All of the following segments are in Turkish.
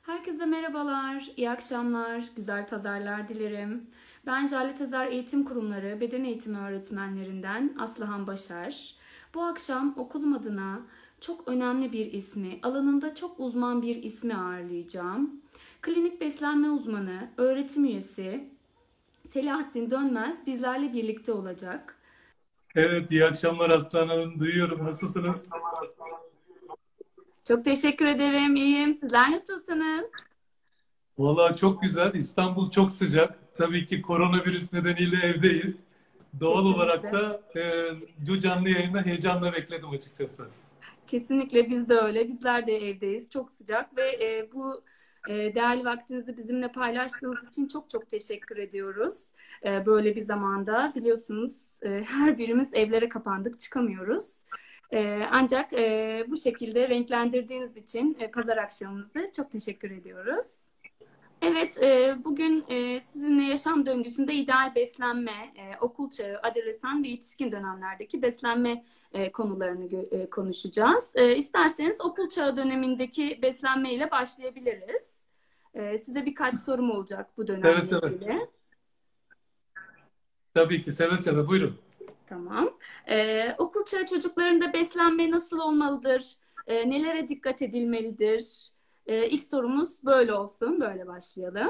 Herkese merhabalar, iyi akşamlar, güzel pazarlar dilerim. Ben Jale Tezer Eğitim Kurumları Beden Eğitimi Öğretmenlerinden Aslıhan Başar. Bu akşam okulum adına çok önemli bir ismi, alanında çok uzman bir ismi ağırlayacağım. Klinik beslenme uzmanı, öğretim üyesi Selahattin Dönmez bizlerle birlikte olacak. Evet, iyi akşamlar Aslan Hanım. Duyuyorum. Nasılsınız? Çok teşekkür ederim, iyiyim. Sizler nasılsınız? Vallahi çok güzel. İstanbul çok sıcak. Tabii ki koronavirüs nedeniyle evdeyiz. Doğal olarak Kesinlikle. da bu canlı yayını heyecanla bekledim açıkçası. Kesinlikle biz de öyle. Bizler de evdeyiz. Çok sıcak ve bu değerli vaktinizi bizimle paylaştığınız için çok çok teşekkür ediyoruz. Böyle bir zamanda biliyorsunuz her birimiz evlere kapandık, çıkamıyoruz. Ancak bu şekilde renklendirdiğiniz için pazar akşamımızı çok teşekkür ediyoruz. Evet, bugün sizinle yaşam döngüsünde ideal beslenme, okul çağı, adolesan ve yetişkin dönemlerdeki beslenme konularını konuşacağız. İsterseniz okul çağı dönemindeki beslenme ile başlayabiliriz. Size birkaç sorum olacak bu Seve dönemle seve. ilgili. Tabii ki seve seve. Buyurun. Tamam. Okul çağı çocuklarında beslenme nasıl olmalıdır? Nelere dikkat edilmelidir? İlk sorumuz böyle olsun, böyle başlayalım.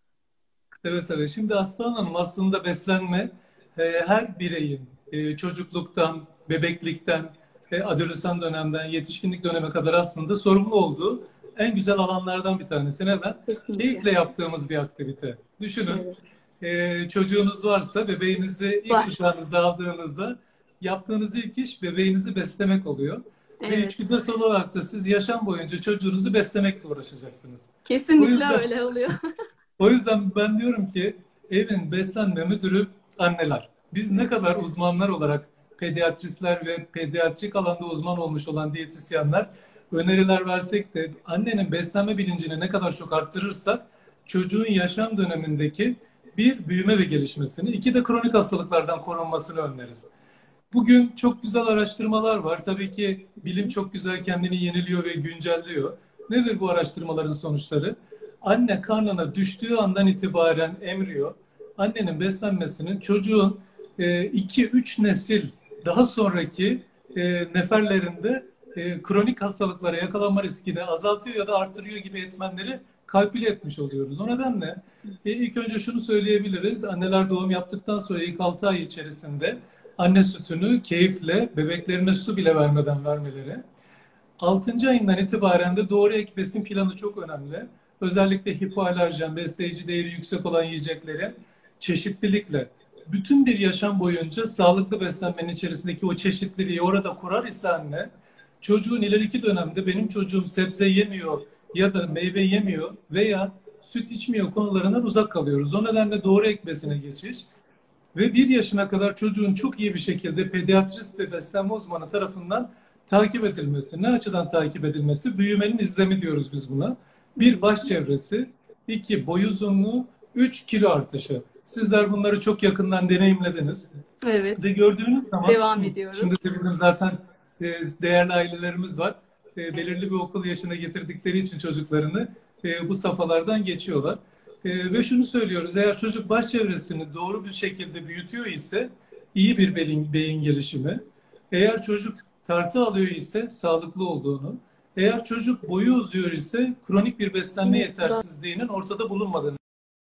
Seve seve. Şimdi Aslan Hanım aslında beslenme her bireyin çocukluktan, bebeklikten, adolesan dönemden, yetişkinlik döneme kadar aslında sorumlu olduğu en güzel alanlardan bir tanesi. Neden? Kesinlikle. Keyifle yaptığımız bir aktivite. Düşünün, Evet. çocuğunuz varsa bebeğinizi ilk Var. kucağınıza aldığınızda yaptığınız ilk iş bebeğinizi beslemek oluyor. Ve Evet. içgüdüsel olarak da siz yaşam boyunca çocuğunuzu beslemekle uğraşacaksınız. O Kesinlikle yüzden öyle oluyor. o yüzden ben diyorum ki evin beslenme müdürü anneler. Biz ne kadar uzmanlar olarak pediatristler ve pediatrik alanda uzman olmuş olan diyetisyenler öneriler versek de annenin beslenme bilincini ne kadar çok arttırırsak çocuğun yaşam dönemindeki bir büyüme ve gelişmesini, iki de kronik hastalıklardan korunmasını önleriz. Bugün çok güzel araştırmalar var. Tabii ki bilim çok güzel kendini yeniliyor ve güncelliyor. Nedir bu araştırmaların sonuçları? Anne karnına düştüğü andan itibaren embriyo, annenin beslenmesinin çocuğun 2-3 nesil daha sonraki neferlerinde kronik hastalıklara yakalanma riskini azaltıyor ya da artırıyor gibi etmenleri kalküle etmiş oluyoruz. O nedenle ilk önce şunu söyleyebiliriz. Anneler doğum yaptıktan sonra ilk 6 ay içerisinde anne sütünü keyifle bebeklerine su bile vermeden vermeleri. 6. ayından itibaren de doğru ek besin planı çok önemli. Özellikle hipoalerjen, besleyici değeri yüksek olan yiyecekleri çeşitlilikle bütün bir yaşam boyunca sağlıklı beslenmenin içerisindeki o çeşitliliği orada kurar ise anne, çocuğun ileriki dönemde benim çocuğum sebze yemiyor ya da meyve yemiyor veya süt içmiyor konularından uzak kalıyoruz. O nedenle doğru ek besine geçiş ve 1 yaşına kadar çocuğun çok iyi bir şekilde pediatrist ve beslenme uzmanı tarafından takip edilmesi. Ne açıdan takip edilmesi? Büyümenin izlemi diyoruz biz buna. Bir, baş çevresi. İki, boy uzunluğu. Üç, kilo artışı. Sizler bunları çok yakından deneyimlediniz. Evet. Ve gördüğünüz zaman, Devam şimdi ediyoruz. de bizim zaten değerli ailelerimiz var. Belirli bir okul yaşına getirdikleri için çocuklarını bu safhalardan geçiyorlar. Ve şunu söylüyoruz, eğer çocuk baş çevresini doğru bir şekilde büyütüyor ise iyi bir beyin gelişimi. Eğer çocuk tartı alıyor ise sağlıklı olduğunu, eğer çocuk boyu uzuyor ise kronik bir beslenme Yine yetersizliğinin ortada bulunmadığını.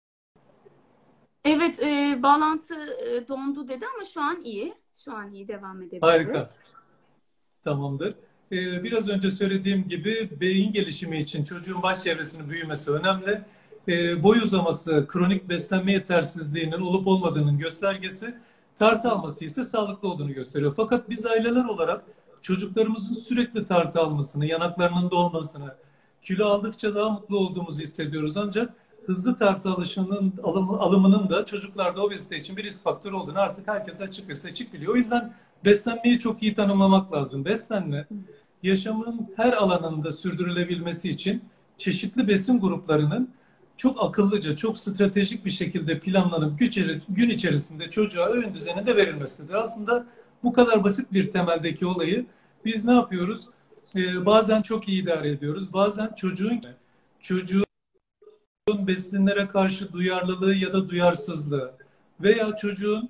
evet, bağlantı dondu dedi ama şu an iyi. Şu an iyi, devam Harika. edebiliriz. Tamamdır. Biraz önce söylediğim gibi beyin gelişimi için çocuğun baş çevresinin büyümesi önemli. Boy uzaması kronik beslenme yetersizliğinin olup olmadığının göstergesi, tartı alması ise sağlıklı olduğunu gösteriyor. Fakat biz aileler olarak çocuklarımızın sürekli tartı almasını, yanaklarının dolmasını, kilo aldıkça daha mutlu olduğumuzu hissediyoruz. Ancak hızlı tartı alımının da çocuklarda obezite için bir risk faktörü olduğunu artık herkes açık ve seçik biliyor. O yüzden beslenmeyi çok iyi tanımlamak lazım. Beslenme, yaşamın her alanında sürdürülebilmesi için çeşitli besin gruplarının çok akıllıca, çok stratejik bir şekilde planlanıp gün içerisinde çocuğa öğün düzeninde verilmesidir. Aslında bu kadar basit bir temeldeki olayı biz ne yapıyoruz? Bazen çok iyi idare ediyoruz. Bazen çocuğun çocuğun besinlere karşı duyarlılığı ya da duyarsızlığı veya çocuğun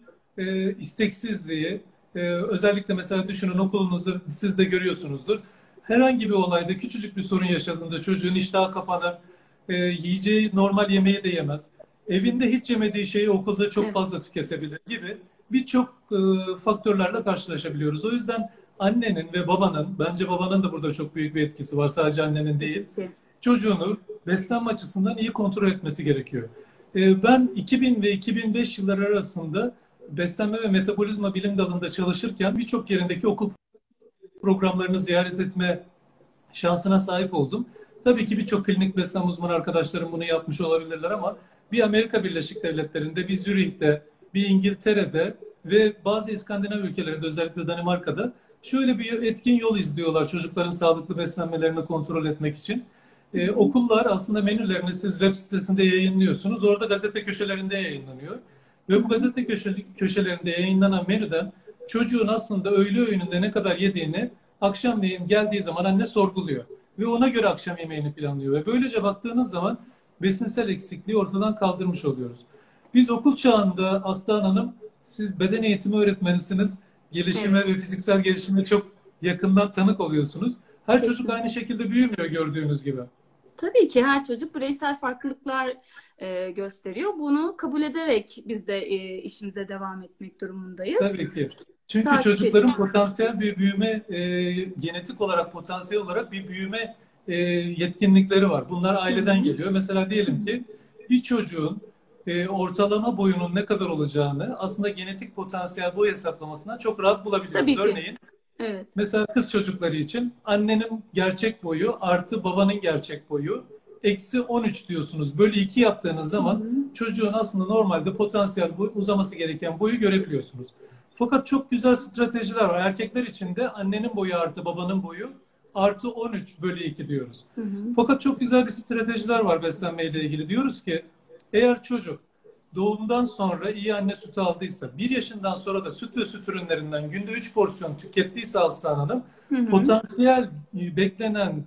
isteksizliği, özellikle mesela düşünün okulunuzda siz de görüyorsunuzdur. Herhangi bir olayda küçücük bir sorun yaşadığında çocuğun iştahı kapanır, yiyeceği normal yemeği de yemez. Evinde hiç yemediği şeyi okulda çok Evet. fazla tüketebilir gibi birçok faktörlerle karşılaşabiliyoruz. O yüzden annenin ve babanın, bence babanın da burada çok büyük bir etkisi var, sadece annenin değil, Peki. çocuğunu beslenme açısından iyi kontrol etmesi gerekiyor. Ben 2000 ve 2005 yılları arasında beslenme ve metabolizma bilim dalında çalışırken birçok yerindeki okul programlarını ziyaret etme şansına sahip oldum. Tabii ki birçok klinik beslenme uzmanı arkadaşlarım bunu yapmış olabilirler ama bir Amerika Birleşik Devletleri'nde, bir Zürih'te, bir İngiltere'de ve bazı İskandinav ülkelerinde, özellikle Danimarka'da şöyle bir etkin yol izliyorlar çocukların sağlıklı beslenmelerini kontrol etmek için. Okullar aslında menülerini siz web sitesinde yayınlıyorsunuz. Orada gazete köşelerinde yayınlanıyor. Ve bu gazete köşelerinde yayınlanan menüden çocuğun aslında öğle öğününde ne kadar yediğini akşamleyin geldiği zaman anne sorguluyor. Ve ona göre akşam yemeğini planlıyor. Ve böylece baktığınız zaman besinsel eksikliği ortadan kaldırmış oluyoruz. Biz okul çağında Aslan Hanım, siz beden eğitimi öğretmenisiniz. Gelişime Evet. ve fiziksel gelişime çok yakından tanık oluyorsunuz. Her çocuk aynı Kesinlikle. şekilde büyümüyor gördüğünüz gibi. Tabii ki her çocuk bireysel farklılıklar gösteriyor. Bunu kabul ederek biz de işimize devam etmek durumundayız. Tabii ki. Çünkü Takip çocukların ediyoruz. potansiyel bir büyüme, genetik olarak potansiyel olarak bir büyüme yetkinlikleri var. Bunlar Hı aileden hı. geliyor. Mesela Hı diyelim hı. ki bir çocuğun ortalama boyunun ne kadar olacağını aslında genetik potansiyel boy hesaplamasından çok rahat bulabiliyoruz. Tabii ki. Örneğin Evet. mesela kız çocukları için annenin gerçek boyu artı babanın gerçek boyu eksi 13 diyorsunuz. Bölü 2 yaptığınız Hı zaman hı. çocuğun aslında normalde potansiyel boy, uzaması gereken boyu görebiliyorsunuz. Fakat çok güzel stratejiler var. Erkekler için de annenin boyu artı babanın boyu artı 13 bölü 2 diyoruz. Hı hı. Fakat çok güzel bir stratejiler var beslenmeyle ilgili. Diyoruz ki eğer çocuk doğumdan sonra iyi anne sütü aldıysa, bir yaşından sonra da süt ve süt ürünlerinden günde 3 porsiyon tükettiyse Aslan Hanım, Hı hı. potansiyel beklenen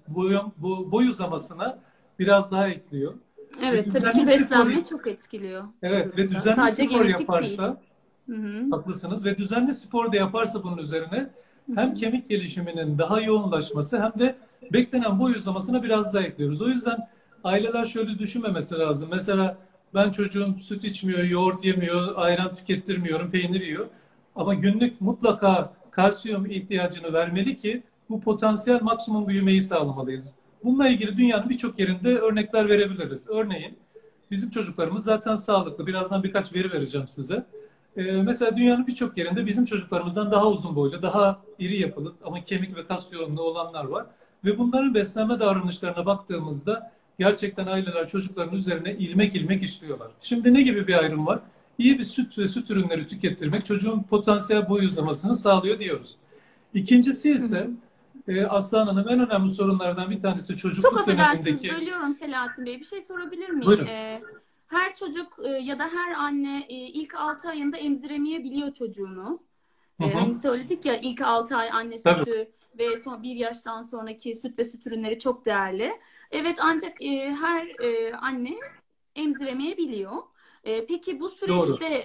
boy uzamasına biraz daha ekliyor. Ve Evet, tabii ki düzenli spor, beslenme çok etkiliyor bu evet, ve durumda. düzenli Sadece spor genetik değil. yaparsa, Hı hı. haklısınız, ve düzenli spor da yaparsa bunun üzerine Hı hem hı. kemik gelişiminin daha yoğunlaşması hem de beklenen boy uzamasına biraz daha ekliyoruz. O yüzden aileler şöyle düşünmemesi lazım. Mesela ben çocuğum süt içmiyor, yoğurt yemiyor, ayran tükettirmiyorum, peynir yiyor. Ama günlük mutlaka kalsiyum ihtiyacını vermeli ki bu potansiyel maksimum büyümeyi sağlamalıyız. Bununla ilgili dünyanın birçok yerinde örnekler verebiliriz. Örneğin bizim çocuklarımız zaten sağlıklı. Birazdan birkaç veri vereceğim size. Mesela dünyanın birçok yerinde bizim çocuklarımızdan daha uzun boylu, daha iri yapılı ama kemik ve kas yoğunluğu olanlar var. Ve bunların beslenme davranışlarına baktığımızda gerçekten aileler çocukların üzerine ilmek ilmek işliyorlar. Şimdi ne gibi bir ayrım var? İyi bir süt ve süt ürünleri tükettirmek çocuğun potansiyel boy uzamasını sağlıyor diyoruz. İkincisi Hı ise hı. Aslan Hanım, en önemli sorunlardan bir tanesi Çok çocukluk affedersiniz, dönemindeki... bölüyorum Selahattin Bey. Bir şey sorabilir miyim? Buyurun. Her çocuk ya da her anne ilk 6 ayında emziremeyebiliyor çocuğunu. Hı hı. Hani söyledik ya, ilk 6 ay anne Tabii. sütü ve son bir yaştan sonraki süt ve süt ürünleri çok değerli. Evet, ancak her anne emziremeyebiliyor. Peki bu Doğru. süreçte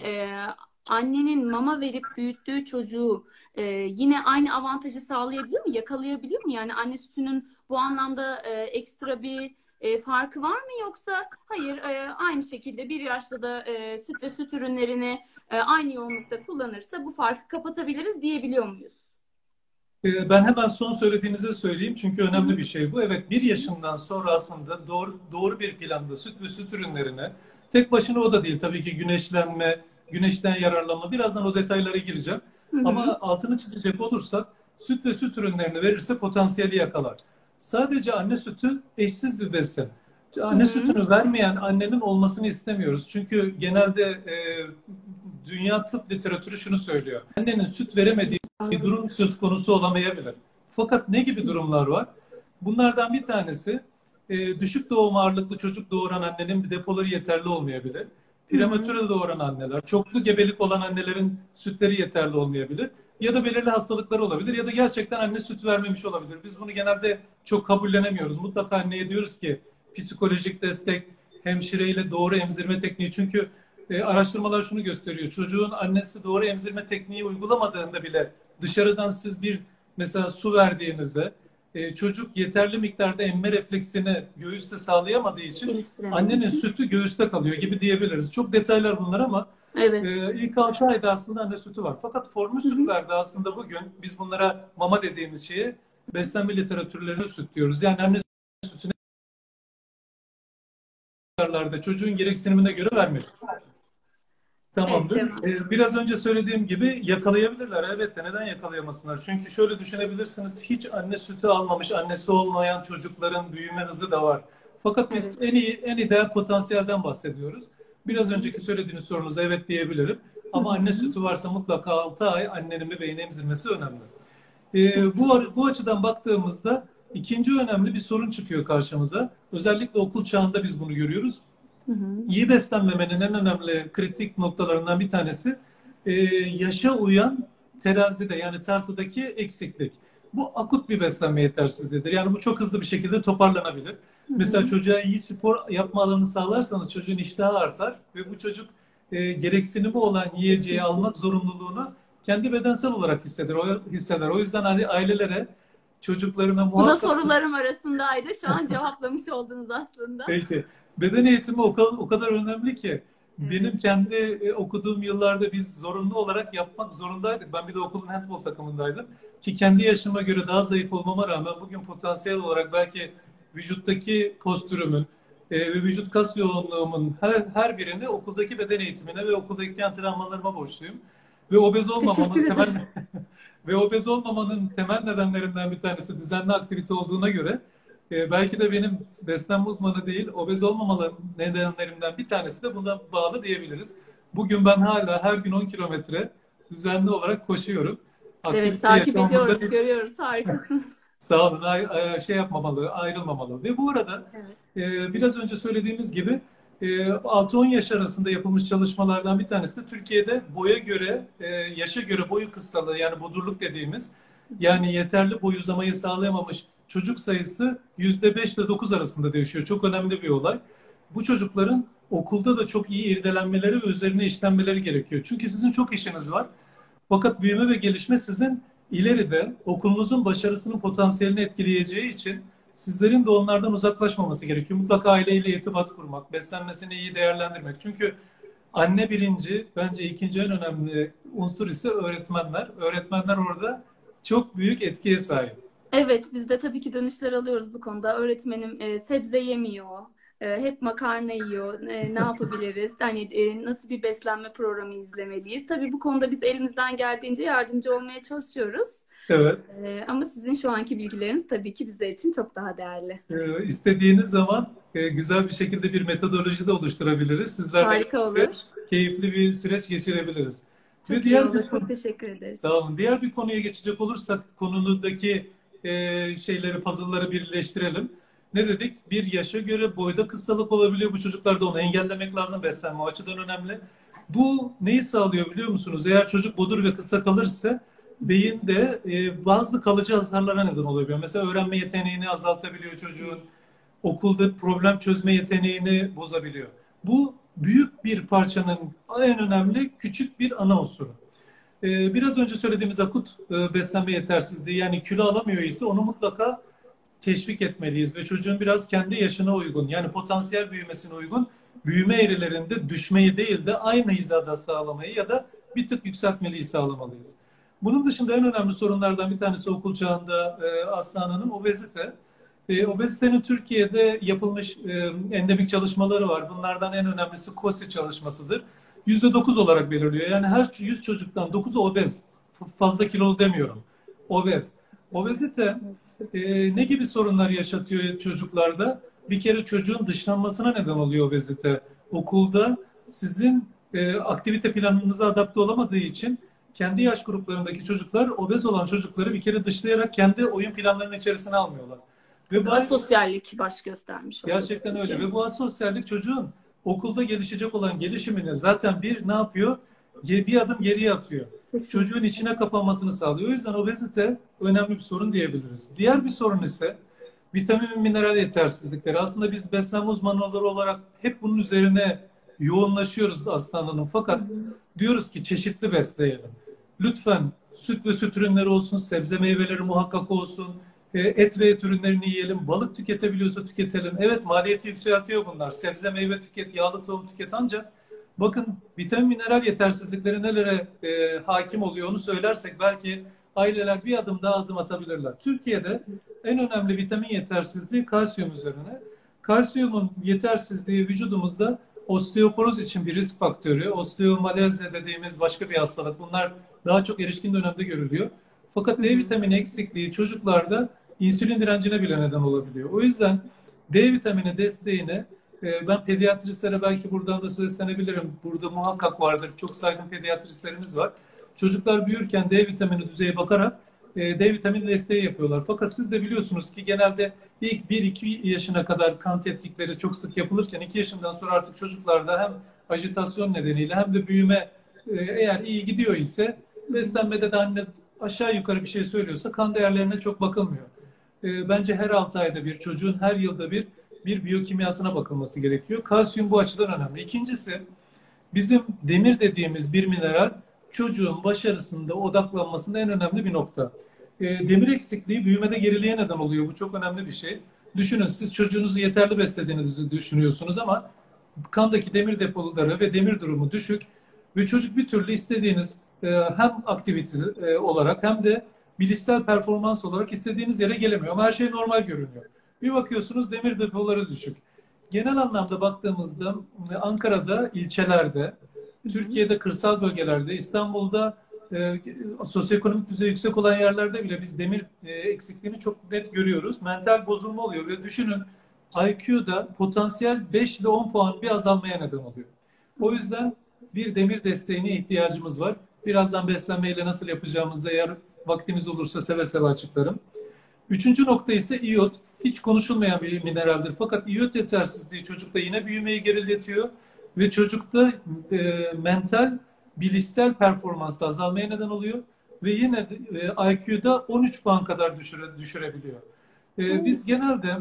annenin mama verip büyüttüğü çocuğu yine aynı avantajı sağlayabiliyor mu? Yakalayabiliyor mu? Yani anne sütünün bu anlamda ekstra bir farkı var mı, yoksa hayır, aynı şekilde bir yaşta da süt ve süt ürünlerini aynı yoğunlukta kullanırsa bu farkı kapatabiliriz diyebiliyor muyuz? Ben hemen son söylediğinizi söyleyeyim çünkü Hı hı. önemli bir şey bu. Evet, bir yaşından sonra aslında doğru bir planda süt ve süt ürünlerine, tek başına o da değil tabii ki, güneşlenme, güneşten yararlanma, birazdan o detaylara gireceğim. Hı hı. Ama altını çizecek olursak süt ve süt ürünlerini verirse potansiyeli yakalar. Sadece anne sütü eşsiz bir besin. Hı Anne hı. sütünü vermeyen annenin olmasını istemiyoruz. Çünkü genelde dünya tıp literatürü şunu söylüyor: annenin süt veremediği bir Anladım. durum söz konusu olamayabilir. Fakat ne gibi durumlar var? Bunlardan bir tanesi, düşük doğum ağırlıklı çocuk doğuran annenin bir depoları yeterli olmayabilir. Hı hı. Prematüre doğuran anneler, çoklu gebelik olan annelerin sütleri yeterli olmayabilir. Ya da belirli hastalıklar olabilir ya da gerçekten anne süt vermemiş olabilir. Biz bunu genelde çok kabullenemiyoruz. Mutlaka anneye diyoruz ki psikolojik destek, hemşireyle doğru emzirme tekniği. Çünkü araştırmalar şunu gösteriyor. Çocuğun annesi doğru emzirme tekniği uygulamadığında bile dışarıdan siz bir mesela su verdiğinizde çocuk yeterli miktarda emme refleksini göğüste sağlayamadığı için Geliştiremediği annenin için. sütü göğüste kalıyor gibi diyebiliriz. Çok detaylar bunlar ama Evet. ilk 6 ayda aslında anne sütü var. Fakat formül Hı hı. sütlerde aslında bugün biz bunlara mama dediğimiz şeye beslenme literatürlerine süt diyoruz. Yani anne sütüne çocuğun gereksinimine göre vermek. Evet, Tamamdır. devam. Biraz önce söylediğim gibi yakalayabilirler. Elbette neden yakalayamasınlar? Çünkü şöyle düşünebilirsiniz. Hiç anne sütü almamış, annesi olmayan çocukların büyüme hızı da var. Fakat biz Evet. en ideal potansiyelden bahsediyoruz. Hı Biraz hı. önceki söylediğiniz sorunuza evet diyebilirim. Hı Ama anne hı. sütü varsa mutlaka 6 ay annenin bebeğini emzirmesi önemli. Peki. Bu açıdan baktığımızda ikinci önemli bir sorun çıkıyor karşımıza. Özellikle okul çağında biz bunu görüyoruz. Hı hı. İyi beslenmemenin en önemli kritik noktalarından bir tanesi yaşa uyan terazide yani tartıdaki eksiklik. Bu akut bir beslenme yetersizliğidir. Yani bu çok hızlı bir şekilde toparlanabilir. Hı Mesela hı. çocuğa iyi spor yapma alanı sağlarsanız çocuğun iştahı artar ve bu çocuk gereksinimi olan yiyeceği Kesinlikle. almak zorunluluğunu kendi bedensel olarak hisseder. O yüzden hani ailelere çocuklarına Bu da muhakkak sorularım arasındaydı. Şu an cevaplamış oldunuz aslında. peki. Beden eğitimi o kadar önemli ki benim Evet. kendi okuduğum yıllarda biz zorunlu olarak yapmak zorundaydık. Ben bir de okulun handball takımındaydım. Ki kendi yaşıma göre daha zayıf olmama rağmen bugün potansiyel olarak belki vücuttaki postürümün ve vücut kas yoğunluğumun her birini okuldaki beden eğitimine ve okuldaki antrenmanlarıma borçluyum. Ve obez olmamanın Teşekkür temel ederiz. ve obez olmamanın temel nedenlerinden bir tanesi düzenli aktivite olduğuna göre belki de benim beslenme uzmanı değil, obez olmamalı nedenlerimden bir tanesi de buna bağlı diyebiliriz. Bugün ben hala her gün 10 kilometre düzenli olarak koşuyorum. Evet, Aktivite takip yaşamımızda ediyoruz, hiç görüyoruz. Harikasınız. sağ olun, şey yapmamalı, ayrılmamalı. Ve bu arada Evet. biraz önce söylediğimiz gibi 6-10 yaş arasında yapılmış çalışmalardan bir tanesi de Türkiye'de boya göre, yaşa göre boyu kısalığı yani bodurluk dediğimiz Hı hı. yani yeterli boy uzamayı sağlayamamış çocuk sayısı %5 ile 9 arasında değişiyor. Çok önemli bir olay. Bu çocukların okulda da çok iyi irdelenmeleri ve üzerine işlenmeleri gerekiyor. Çünkü sizin çok işiniz var. Fakat büyüme ve gelişme sizin ileride okulunuzun başarısının potansiyelini etkileyeceği için sizlerin de onlardan uzaklaşmaması gerekiyor. Mutlaka aileyle irtibat kurmak, beslenmesini iyi değerlendirmek. Çünkü anne birinci, bence ikinci en önemli unsur ise öğretmenler. Öğretmenler orada çok büyük etkiye sahip. Evet, biz de tabii ki dönüşler alıyoruz bu konuda. Öğretmenim sebze yemiyor, hep makarna yiyor. Ne yapabiliriz? Hani nasıl bir beslenme programı izlemeliyiz? Tabii bu konuda biz elimizden geldiğince yardımcı olmaya çalışıyoruz. Evet. Ama sizin şu anki bilgileriniz tabii ki bizler için çok daha değerli. İstediğiniz zaman güzel bir şekilde bir metodoloji de oluşturabiliriz. Sizlerle Harika birlikte olur. keyifli bir süreç geçirebiliriz. Ve Çok iyi olur. Çok teşekkür ederiz. tamam, diğer bir konuya geçecek olursak konudaki şeyleri, puzzle'ları birleştirelim. Ne dedik? Bir yaşa göre boyda kısalık olabiliyor bu çocuklarda. Onu engellemek lazım. Beslenme o açıdan önemli. Bu neyi sağlıyor biliyor musunuz? Eğer çocuk bodur ve kısa kalırsa beyinde bazı kalıcı hasarlara neden oluyor. Mesela öğrenme yeteneğini azaltabiliyor çocuğun. Okulda problem çözme yeteneğini bozabiliyor. Bu büyük bir parçanın en önemli küçük bir ana unsuru. Biraz önce söylediğimiz akut beslenme yetersizliği yani kilo alamıyor ise onu mutlaka teşvik etmeliyiz ve çocuğun biraz kendi yaşına uygun yani potansiyel büyümesine uygun büyüme eğrilerinde düşmeyi değil de aynı hizada sağlamayı ya da bir tık yükseltmeliyi sağlamalıyız. Bunun dışında en önemli sorunlardan bir tanesi okul çağında Aslan Hanım obezite. Obezitenin Türkiye'de yapılmış endemik çalışmaları var. Bunlardan en önemlisi KOSİ çalışmasıdır. %9 olarak belirliyor. Yani her 100 çocuktan 9'u obez. Fazla kilolu demiyorum. Obez. Obezite ne gibi sorunlar yaşatıyor çocuklarda? Bir kere çocuğun dışlanmasına neden oluyor obezite. Okulda sizin aktivite planınıza adapte olamadığı için kendi yaş gruplarındaki çocuklar obez olan çocukları bir kere dışlayarak kendi oyun planlarının içerisine almıyorlar. Ve Tabii bu asosyallik baş göstermiş oluyor gerçekten tabii öyle. ki. Ve bu asosyallik çocuğun okulda gelişecek olan gelişimini zaten bir ne yapıyor? Bir adım geriye atıyor. Çocuğun Kesinlikle. içine kapanmasını sağlıyor. O yüzden obezite önemli bir sorun diyebiliriz. Diğer bir sorun ise vitamin ve mineral yetersizlikleri. Aslında biz beslenme uzmanları olarak hep bunun üzerine yoğunlaşıyoruz Aslan Hanım. Hı Fakat hı. diyoruz ki çeşitli besleyelim. Lütfen süt ve süt ürünleri olsun, sebze meyveleri muhakkak olsun, et ve et ürünlerini yiyelim, balık tüketebiliyorsa tüketelim. Evet, maliyeti yükseltiyor bunlar. Sebze meyve tüket, yağlı tohum tüket, ancak bakın vitamin mineral yetersizlikleri nelere hakim oluyor onu söylersek belki aileler bir adım daha adım atabilirler. Türkiye'de en önemli vitamin yetersizliği kalsiyum üzerine. Kalsiyumun yetersizliği vücudumuzda osteoporoz için bir risk faktörü, osteomalezya dediğimiz başka bir hastalık. Bunlar daha çok erişkin dönemde görülüyor. Fakat Hı D hı. vitamini eksikliği çocuklarda insülin direncine bile neden olabiliyor. O yüzden D vitamini desteğine ben pediatristlere belki buradan da seslenebilirim. Burada muhakkak vardır. Çok saygın pediatristlerimiz var. Çocuklar büyürken D vitamini düzeyi bakarak D vitamini desteği yapıyorlar. Fakat siz de biliyorsunuz ki genelde ilk 1-2 yaşına kadar kan tetkikleri çok sık yapılırken 2 yaşından sonra artık çocuklarda hem ajitasyon nedeniyle hem de büyüme eğer iyi gidiyor ise beslenmede de anne aşağı yukarı bir şey söylüyorsa kan değerlerine çok bakılmıyor. Bence her 6 ayda bir çocuğun her yılda bir biyokimyasına bakılması gerekiyor. Kalsiyum bu açıdan önemli. İkincisi bizim demir dediğimiz bir mineral çocuğun başarısında odaklanmasında en önemli bir nokta. Demir eksikliği büyümede geriliğe neden oluyor. Bu çok önemli bir şey. Düşünün siz çocuğunuzu yeterli beslediğinizi düşünüyorsunuz ama kandaki demir depoları ve demir durumu düşük ve çocuk bir türlü istediğiniz hem aktivite olarak hem de bilişsel performans olarak istediğiniz yere gelemiyor. Ama her şey normal görünüyor. Bir bakıyorsunuz demir depoları düşük. Genel anlamda baktığımızda Ankara'da, ilçelerde, Hı hı. Türkiye'de kırsal bölgelerde, İstanbul'da sosyoekonomik düzey yüksek olan yerlerde bile biz demir eksikliğini çok net görüyoruz. Mental bozulma oluyor ve düşünün IQ'da potansiyel 5 ile 10 puan bir azalmaya neden oluyor. O yüzden bir demir desteğine ihtiyacımız var. Birazdan beslenmeyle nasıl yapacağımızı eğer vaktimiz olursa seve seve açıklarım. Üçüncü nokta ise iyot. Hiç konuşulmayan bir mineraldir. Fakat iyot yetersizliği çocukta yine büyümeyi geriletiyor ve çocukta mental, bilişsel performansta azalmaya neden oluyor ve yine IQ'da 13 puan kadar düşürebiliyor. Biz genelde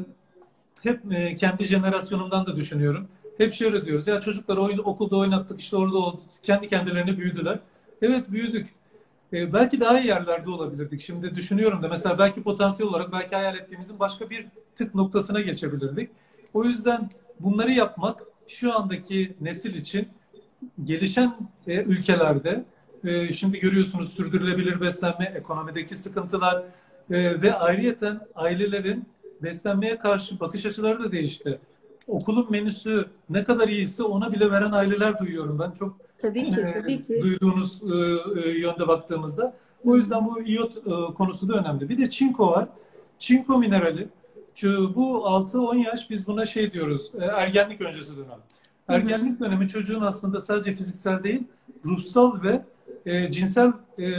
hep kendi jenerasyonumdan da düşünüyorum. Hep şöyle diyoruz ya çocuklar okulda oynattık işte orada oldu. Kendi kendilerine büyüdüler. Evet büyüdük. Belki daha iyi yerlerde olabilirdik. Şimdi düşünüyorum da mesela belki potansiyel olarak belki hayal ettiğimizin başka bir tık noktasına geçebilirdik. O yüzden bunları yapmak şu andaki nesil için gelişen ülkelerde şimdi görüyorsunuz sürdürülebilir beslenme, ekonomideki sıkıntılar ve ayrıyeten ailelerin beslenmeye karşı bakış açıları da değişti. Okulun menüsü ne kadar iyiyse ona bile veren aileler duyuyorum ben. Çok Tabii ki, tabii ki. duyduğunuz yönde baktığımızda. Hı O hı. yüzden bu iyot konusu da önemli. Bir de çinko var. Çinko minerali. Bu 6-10 yaş biz buna şey diyoruz. Ergenlik öncesi dönem. Hı hı. Ergenlik dönemi çocuğun aslında sadece fiziksel değil, ruhsal ve cinsel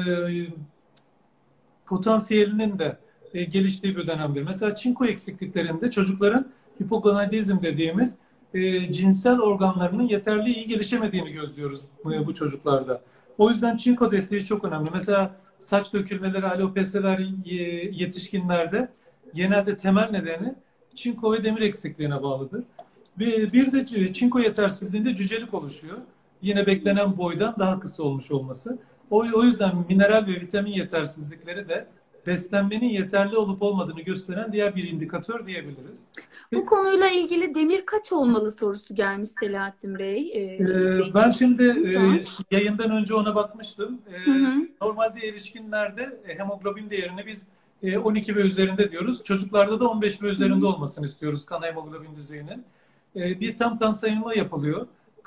potansiyelinin de geliştiği bir dönemdir. Mesela çinko eksikliklerinde çocukların hipogonadizm dediğimiz cinsel organlarının yeterli iyi gelişemediğini gözlüyoruz bu çocuklarda. O yüzden çinko desteği çok önemli. Mesela saç dökülmeleri, alopesiler yetişkinlerde genelde temel nedeni çinko ve demir eksikliğine bağlıdır. Bir de çinko yetersizliğinde cücelik oluşuyor. Yine beklenen boydan daha kısa olmuş olması. O yüzden mineral ve vitamin yetersizlikleri de beslenmenin yeterli olup olmadığını gösteren diğer bir indikatör diyebiliriz. Bu konuyla ilgili demir kaç olmalı sorusu gelmiş Selahattin Bey, Ben izleyicimiz şimdi şu an. yayından önce ona bakmıştım. Hı hı. Normalde erişkinlerde hemoglobin değerini biz 12 ve üzerinde diyoruz. Çocuklarda da 15 ve Hı hı. üzerinde olmasını istiyoruz kan hemoglobin düzeyinin. Bir tam kan sayımı yapılıyor.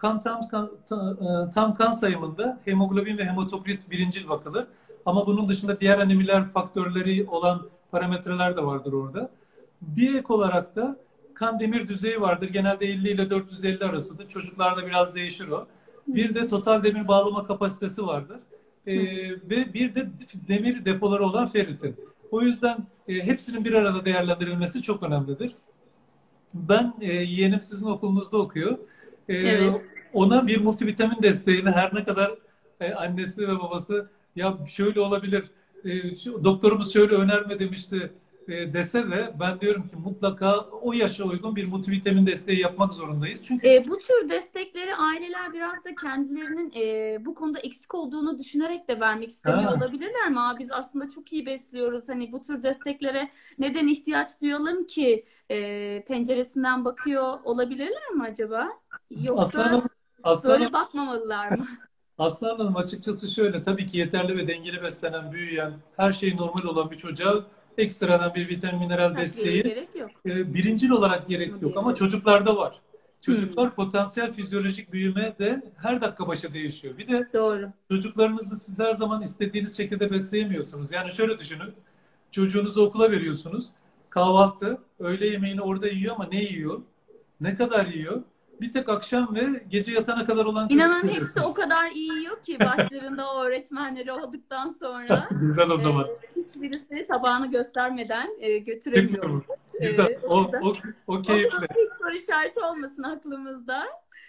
Tam kan sayımında hemoglobin ve hematokrit birincil bakılır. Ama bunun dışında diğer anemiler faktörleri olan parametreler de vardır orada. Bir ek olarak da kan demir düzeyi vardır. Genelde 50 ile 450 arasıdır. Çocuklarda biraz değişir o. Bir de total demir bağlama kapasitesi vardır. Ve bir de demir depoları olan ferritin. O yüzden hepsinin bir arada değerlendirilmesi çok önemlidir. Ben yeğenim sizin okulunuzda okuyor. E, Evet. Ona bir multivitamin desteğini her ne kadar annesi ve babası ya şöyle olabilir, doktorumuz şöyle önerme demişti. dese de ben diyorum ki mutlaka o yaşa uygun bir multivitamin desteği yapmak zorundayız. Çünkü Bu tür destekleri aileler biraz da kendilerinin bu konuda eksik olduğunu düşünerek de vermek istemiyor ha, olabilirler mi? Aa, biz aslında çok iyi besliyoruz. Hani bu tür desteklere neden ihtiyaç duyalım ki penceresinden bakıyor olabilirler mi acaba? Yoksa Aslanım, Aslanım, böyle bakmamalılar mı? Aslanım açıkçası şöyle, tabii ki yeterli ve dengeli beslenen, büyüyen, her şey normal olan bir çocuğa ekstradan bir vitamin mineral Takviyeye desteği gerek yok birincil olarak gerek mu yok ama diyebiliriz? çocuklarda var. Hmm, Çocuklar potansiyel fizyolojik büyüme de her dakika başa değişiyor. Bir de doğru. çocuklarınızı siz her zaman istediğiniz şekilde besleyemiyorsunuz. Yani şöyle düşünün. Çocuğunuzu okula veriyorsunuz. Kahvaltı, öğle yemeğini orada yiyor ama ne yiyor? Ne kadar yiyor? Bir tek akşam ve gece yatana kadar olan kısmı İnanın hepsi veriyorsunuz. o kadar iyi yiyor ki başlarında o öğretmenleri olduktan sonra Güzel o e, zaman. hiçbirisi tabağını göstermeden Çıkmıyor götüremiyor. mu? Güzel. O yüzden O o keyifli. konuda hiç soru işareti olmasın aklımızda.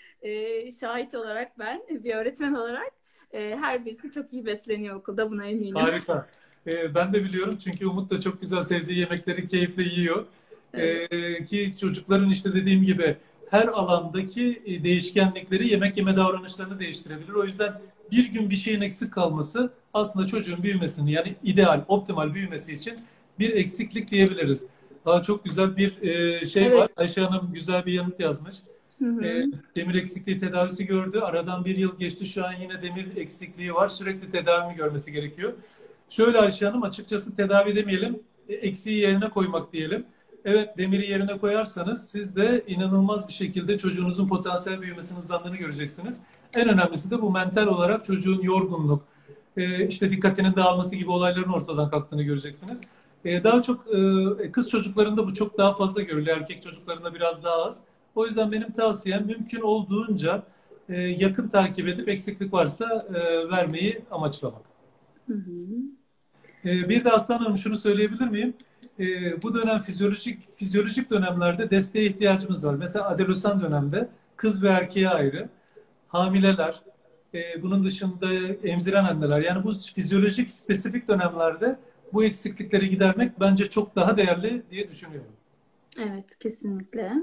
Şahit olarak ben bir öğretmen olarak her birisi çok iyi besleniyor okulda buna eminim. Harika. Ben de biliyorum çünkü Umut da çok güzel sevdiği yemekleri keyifle yiyor. Evet. Ki çocukların işte dediğim gibi her alandaki değişkenlikleri yemek yeme davranışlarını değiştirebilir. O yüzden bir gün bir şeyin eksik kalması aslında çocuğun büyümesini, yani ideal, optimal büyümesi için bir eksiklik diyebiliriz. Daha çok güzel bir şey var. Evet. Ayşe Hanım güzel bir yanıt yazmış. Hı E, hı. Demir eksikliği tedavisi gördü. Aradan bir yıl geçti. Şu an yine demir eksikliği var. Sürekli tedavi görmesi gerekiyor. Şöyle Ayşe Hanım, açıkçası tedavi demeyelim, eksiği yerine koymak diyelim. Evet, demiri yerine koyarsanız siz de inanılmaz bir şekilde çocuğunuzun potansiyel büyümesinin hızlandığını göreceksiniz. En önemlisi de bu mental olarak çocuğun yorgunluk, işte dikkatinin dağılması gibi olayların ortadan kalktığını göreceksiniz. Daha çok kız çocuklarında bu çok daha fazla görülüyor. Erkek çocuklarında biraz daha az. O yüzden benim tavsiyem mümkün olduğunca yakın takip edip eksiklik varsa vermeyi amaçlamak. Hı hı. Bir de Aslan Hanım şunu söyleyebilir miyim? Bu dönem fizyolojik dönemlerde desteğe ihtiyacımız var. Mesela adolesan dönemde kız ve erkeğe ayrı, hamileler, bunun dışında emziren anneler. Yani bu fizyolojik spesifik dönemlerde bu eksiklikleri gidermek bence çok daha değerli diye düşünüyorum. Evet, kesinlikle.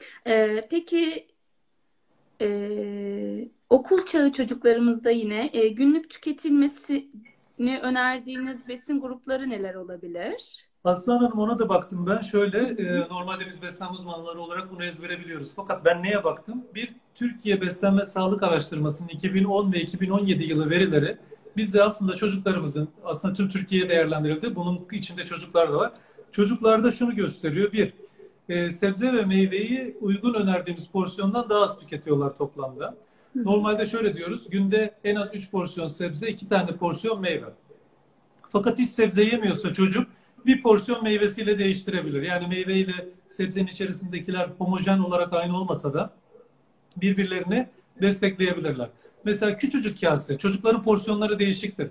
Peki okul çağı çocuklarımızda yine günlük tüketilmesini önerdiğiniz besin grupları neler olabilir? Aslan Hanım, ona da baktım ben. Şöyle, normalde biz beslenme uzmanları olarak bunu ezbere biliyoruz. Fakat ben neye baktım? Bir Türkiye Beslenme Sağlık Araştırması'nın 2010 ve 2017 yılı verileri bizde aslında çocuklarımızın, aslında tüm Türkiye'ye değerlendirildi. Bunun içinde çocuklar da var. Çocuklarda şunu gösteriyor. Bir, sebze ve meyveyi uygun önerdiğimiz porsiyondan daha az tüketiyorlar toplamda. Hı hı. Normalde şöyle diyoruz. Günde en az 3 porsiyon sebze, 2 tane porsiyon meyve. Fakat hiç sebze yemiyorsa çocuk bir porsiyon meyvesiyle değiştirebilir. Yani meyveyle sebzenin içerisindekiler homojen olarak aynı olmasa da birbirlerini destekleyebilirler. Mesela küçücük kase, çocukların porsiyonları değişiktir.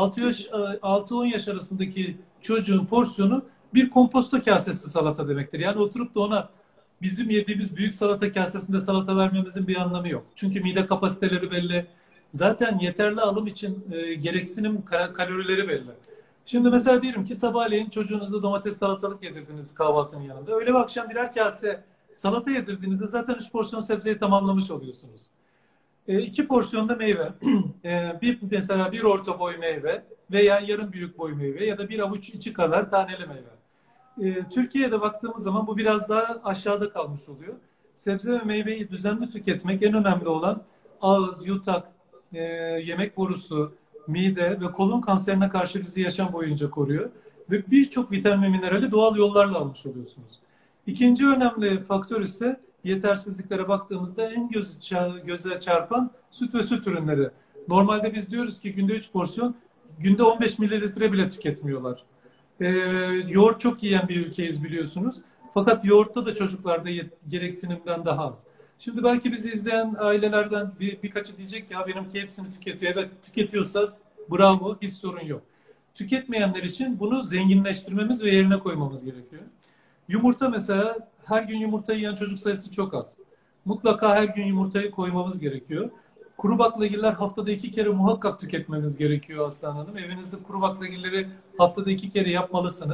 6-10 yaş arasındaki çocuğun porsiyonu bir komposto kasesi salata demektir. Yani oturup da ona bizim yediğimiz büyük salata kasesinde salata vermemizin bir anlamı yok. Çünkü mide kapasiteleri belli. Zaten yeterli alım için gereksinim kalorileri belli. Şimdi mesela diyelim ki sabahleyin çocuğunuzda domates salatalık yedirdiniz kahvaltının yanında. Öğle ve akşam birer kase salata yedirdiğinizde zaten 3 porsiyon sebzeyi tamamlamış oluyorsunuz. 2 porsiyon da meyve. Mesela bir orta boy meyve veya yarım büyük boy meyve ya da bir avuç içi kadar taneli meyve. Türkiye'de baktığımız zaman bu biraz daha aşağıda kalmış oluyor. Sebze ve meyveyi düzenli tüketmek en önemli olan ağız, yutak, yemek borusu, mide ve kolon kanserine karşı bizi yaşam boyunca koruyor. Ve birçok vitamin minerali doğal yollarla almış oluyorsunuz. İkinci önemli faktör ise yetersizliklere baktığımızda en göze çarpan süt ve süt ürünleri. Normalde biz diyoruz ki günde 3 porsiyon, günde 15 mililitre bile tüketmiyorlar. Ee, Yoğurt çok yiyen bir ülkeyiz biliyorsunuz. Fakat yoğurtta da çocuklarda gereksinimden daha az. Şimdi belki bizi izleyen ailelerden birkaçı diyecek ki ya benimki hepsini tüketiyor. Evet, tüketiyorsa bravo, hiç sorun yok. Tüketmeyenler için bunu zenginleştirmemiz ve yerine koymamız gerekiyor. Yumurta mesela, her gün yumurta yiyen çocuk sayısı çok az. Mutlaka her gün yumurtayı koymamız gerekiyor. Kuru baklagiller haftada 2 kere muhakkak tüketmemiz gerekiyor Aslan Hanım. Evinizde kuru baklagilleri haftada 2 kere yapmalısınız.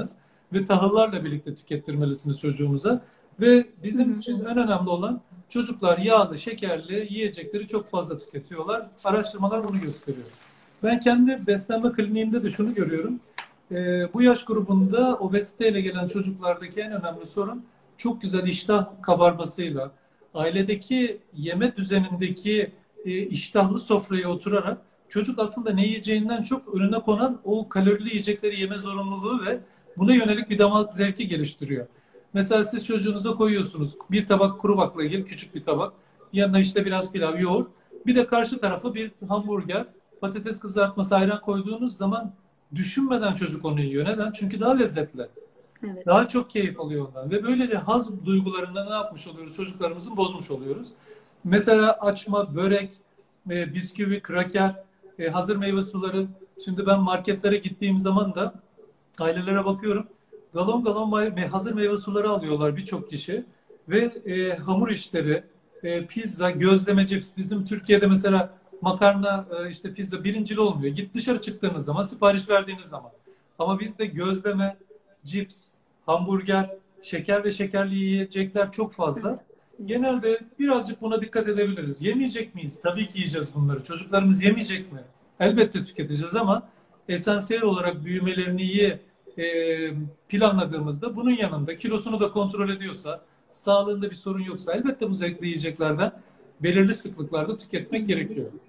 ve tahıllarla birlikte tükettirmelisiniz çocuğumuza. Ve Hı bizim hı. için en önemli olan çocuklar yağlı, şekerli yiyecekleri çok fazla tüketiyorlar. Araştırmalar bunu gösteriyor. Ben kendi beslenme kliniğimde de şunu görüyorum. Bu yaş grubunda obeziteyle gelen çocuklardaki en önemli sorun çok güzel iştah kabarmasıyla, ailedeki yeme düzenindeki iştahlı sofraya oturarak çocuk aslında ne yiyeceğinden çok önüne konan o kalorili yiyecekleri yeme zorunluluğu ve buna yönelik bir damak zevki geliştiriyor. Mesela siz çocuğunuza koyuyorsunuz bir tabak kuru baklagil, küçük bir tabak. Yanına işte biraz pilav, yoğurt. Bir de karşı tarafa bir hamburger, patates kızartması, ayran koyduğunuz zaman düşünmeden çocuk onu yiyor. Neden? Çünkü daha lezzetli. Evet. Daha çok keyif alıyor ondan. Ve böylece haz duygularında ne yapmış oluyoruz? Çocuklarımızın bozmuş oluyoruz. Mesela açma, börek, bisküvi, kraker, hazır meyve suları. Şimdi ben marketlere gittiğim zaman da ailelere bakıyorum. Galon galon hazır meyve suları alıyorlar birçok kişi. Ve hamur işleri, pizza, gözleme, cips. Bizim Türkiye'de mesela makarna, işte pizza birincili olmuyor. Git dışarı çıktığınız zaman, sipariş verdiğiniz zaman. Ama bizde gözleme, cips, hamburger, şeker ve şekerli yiyecekler çok Evet. fazla. Evet. Genelde birazcık buna dikkat edebiliriz. Yemeyecek miyiz? Tabii ki yiyeceğiz bunları. Çocuklarımız yemeyecek mi? Elbette tüketeceğiz ama esansiyel olarak büyümelerini iyi planladığımızda bunun yanında kilosunu da kontrol ediyorsa, sağlığında bir sorun yoksa elbette bu zevkli yiyeceklerden belirli sıklıklarda Hı tüketmek hı. gerekiyor.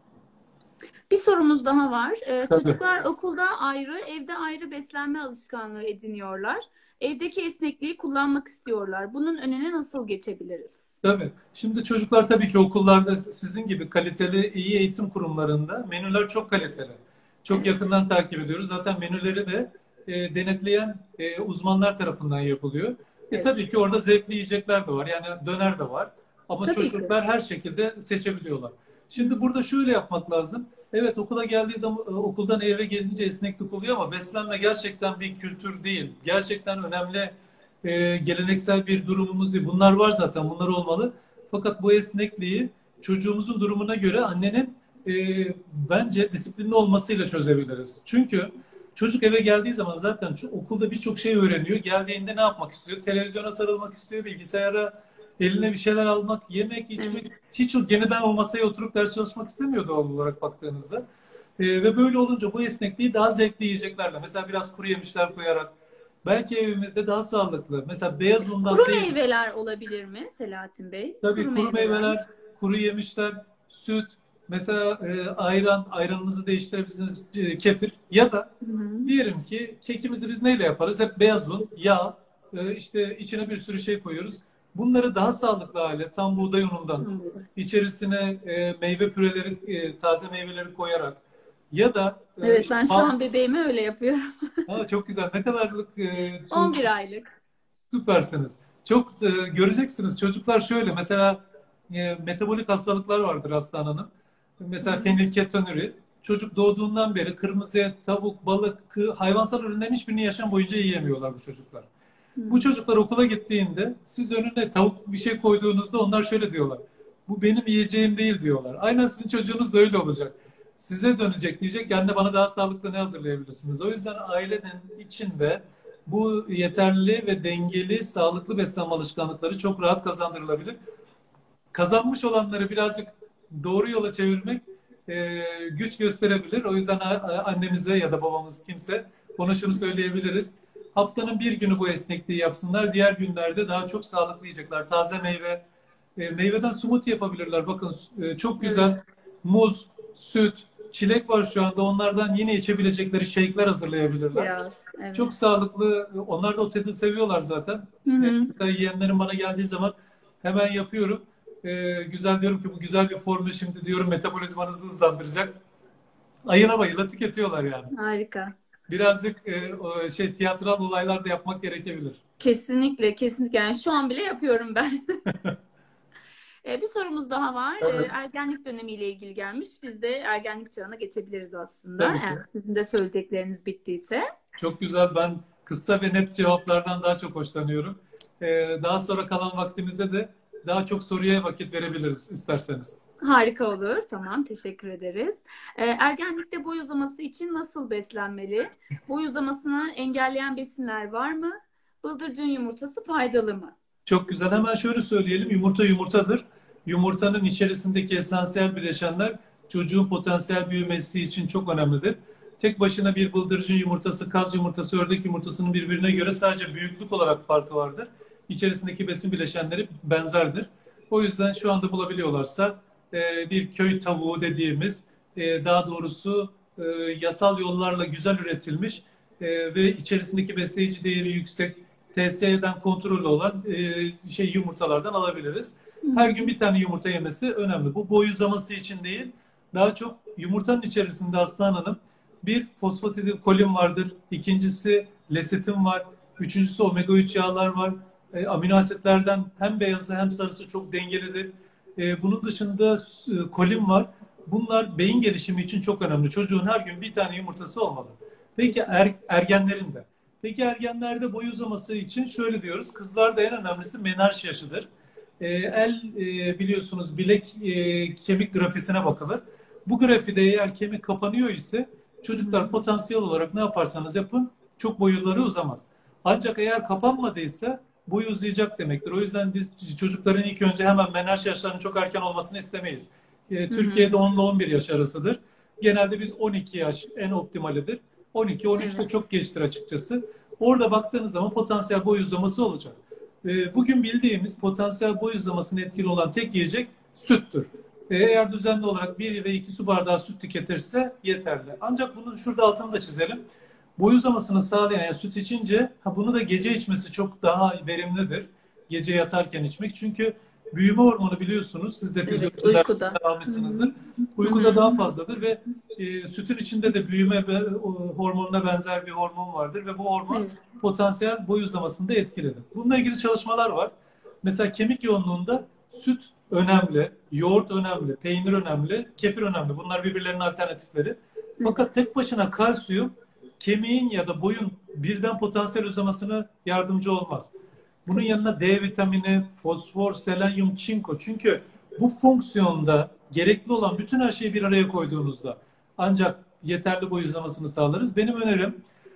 Bir sorumuz daha var. Tabii. Çocuklar okulda ayrı, evde ayrı beslenme alışkanlığı ediniyorlar. Evdeki esnekliği kullanmak istiyorlar. Bunun önüne nasıl geçebiliriz? Tabii. Şimdi çocuklar tabii ki okullarda sizin gibi kaliteli, iyi eğitim kurumlarında menüler çok kaliteli. Çok Evet. yakından takip ediyoruz. Zaten menüleri de denetleyen uzmanlar tarafından yapılıyor. Evet. Tabii ki orada zevkli yiyecekler de var. Yani döner de var. Ama Tabii ki. çocuklar her şekilde seçebiliyorlar. Hı Şimdi hı. burada şöyle yapmak lazım. Evet okula geldiği zaman okuldan eve gelince esneklik oluyor ama beslenme gerçekten bir kültür değil. Gerçekten önemli geleneksel bir durumumuz değil. Bunlar var zaten, bunlar olmalı. Fakat bu esnekliği çocuğumuzun durumuna göre annenin e, bence disiplinli olmasıyla çözebiliriz. Çünkü çocuk eve geldiği zaman zaten okulda birçok şey öğreniyor. Geldiğinde ne yapmak istiyor? Televizyona sarılmak istiyor, bilgisayara eline bir şeyler almak, yemek, içmek. Evet. Hiç yeniden o masaya oturup ders çalışmak istemiyor doğal olarak baktığınızda. Ve böyle olunca bu esnekliği daha zevkli yiyeceklerle, mesela biraz kuru yemişler koyarak, belki evimizde daha sağlıklı. Mesela beyaz undan Kuru değil, meyveler olabilir mi Selahattin Bey? tabii Kuru kuru meyveler. meyveler, kuru yemişler, süt, mesela ayran, ayranınızı değiştirebilirsiniz, kefir ya da Hı hı. diyelim ki kekimizi biz neyle yaparız? Hep beyaz un, yağ, işte içine bir sürü şey koyuyoruz. Bunları daha sağlıklı hale, tam buğday unundan, Anladım. içerisine meyve püreleri, taze meyveleri koyarak ya da Evet, işte ben şu an bebeğime öyle yapıyorum. çok güzel, ne kadarlık 11 aylık. süpersiniz. Çok göreceksiniz. Çocuklar şöyle mesela metabolik hastalıklar vardır hastanın. Hı Mesela hı. fenilketonuri. Çocuk doğduğundan beri kırmızı et, tavuk, balık, hayvansal ürünlerin hiçbirini yaşam boyunca yiyemiyorlar bu çocuklar. Hı. Bu çocuklar okula gittiğinde siz önüne tavuk bir şey koyduğunuzda onlar şöyle diyorlar. Bu benim yiyeceğim değil diyorlar. Aynen sizin çocuğunuz da öyle olacak. Size dönecek diyecek ki anne bana daha sağlıklı ne hazırlayabilirsiniz? O yüzden ailenin içinde bu yeterli ve dengeli, sağlıklı beslenme alışkanlıkları çok rahat kazandırılabilir. Kazanmış olanları birazcık doğru yola çevirmek güç gösterebilir. O yüzden annemize ya da babamız kimse ona şunu söyleyebiliriz. Haftanın bir günü bu esnekliği yapsınlar. Diğer günlerde daha çok sağlıklı yiyecekler. Taze meyve, meyveden smoothie yapabilirler. Bakın çok Evet. güzel muz, süt, çilek var şu anda. Onlardan yine içebilecekleri shake'ler hazırlayabilirler. Biraz. Çok Evet. sağlıklı. Onlar da o tadı seviyorlar zaten. Hı hı. Mesela yeğenlerim bana geldiği zaman hemen yapıyorum. Güzel diyorum ki bu güzel bir formül şimdi diyorum metabolizmanızı hızlandıracak. Ayına bayıla tüketiyorlar yani. Harika. Birazcık tiyatral olaylar da yapmak gerekebilir. Kesinlikle, kesinlikle. Yani şu an bile yapıyorum ben. Bir sorumuz daha var. Evet, Ergenlik dönemiyle ilgili gelmiş. Biz de ergenlik çağına geçebiliriz aslında. tabii ki. Eğer sizin de söyleyecekleriniz bittiyse. Çok güzel. Ben kısa ve net cevaplardan daha çok hoşlanıyorum. Daha sonra kalan vaktimizde de daha çok soruya vakit verebiliriz isterseniz. Harika olur. Tamam, teşekkür ederiz. Ergenlikte boy uzaması için nasıl beslenmeli? Boy uzamasını engelleyen besinler var mı? Bıldırcın yumurtası faydalı mı? Çok güzel. Hemen şöyle söyleyelim. Yumurta yumurtadır. Yumurtanın içerisindeki esansiyel bileşenler çocuğun potansiyel büyümesi için çok önemlidir. Tek başına bir bıldırcın yumurtası, kaz yumurtası, ördek yumurtasının birbirine göre sadece büyüklük olarak farkı vardır. İçerisindeki besin bileşenleri benzerdir. O yüzden şu anda bulabiliyorlarsa bir köy tavuğu dediğimiz, daha doğrusu yasal yollarla güzel üretilmiş ve içerisindeki besleyici değeri yüksek, TSE'den kontrollü olan yumurtalardan alabiliriz. Her gün bir tane yumurta yemesi önemli. Bu boy uzaması için değil, daha çok yumurtanın içerisinde Aslan Hanım bir fosfatidilkolin vardır. İkincisi lesitin var. Üçüncüsü omega 3 yağlar var. Amino asitlerden hem beyazı hem sarısı çok dengelidir. Bunun dışında kolin var. Bunlar beyin gelişimi için çok önemli. Çocuğun her gün bir tane yumurtası olmalı. Peki ergenlerin de. Peki ergenlerde boy uzaması için şöyle diyoruz. Kızlarda en önemlisi menarş yaşıdır. Biliyorsunuz bilek kemik grafisine bakılır. Bu grafide eğer kemik kapanıyor ise çocuklar potansiyel olarak ne yaparsanız yapın çok boyları uzamaz. Ancak eğer kapanmadıysa boyu uzayacak demektir. O yüzden biz çocukların ilk önce hemen menarş yaşlarının çok erken olmasını istemeyiz. Türkiye'de 10 ile 11 yaş arasıdır. Genelde biz 12 yaş en optimalidir. 12-13 de çok geçtir açıkçası. Orada baktığınız zaman potansiyel boy uzaması olacak. Bugün bildiğimiz potansiyel boy uzamasına etkili olan tek yiyecek süttür. Eğer düzenli olarak 1 ve 2 su bardağı süt tüketirse yeterli. Ancak bunu şurada altını da çizelim. Boy uzamasını sağlayan yani süt içince bunu da gece içmesi çok daha verimlidir. Gece yatarken içmek. Çünkü büyüme hormonu biliyorsunuz. Siz de fizyolojide almışsınızdır. Uykuda daha fazladır ve sütün içinde de büyüme hormonuna benzer bir hormon vardır ve bu hormon potansiyel boy uzamasında etkilidir. Bununla ilgili çalışmalar var. Mesela kemik yoğunluğunda süt önemli, yoğurt önemli, peynir önemli, kefir önemli. Bunlar birbirlerinin alternatifleri. Fakat tek başına kalsiyum kemiğin ya da boyun birden potansiyel uzamasına yardımcı olmaz. Bunun yanına D vitamini, fosfor, selenyum, çinko. Çünkü bu fonksiyonda gerekli olan bütün her şeyi bir araya koyduğunuzda ancak yeterli boy uzamasını sağlarız. Benim önerim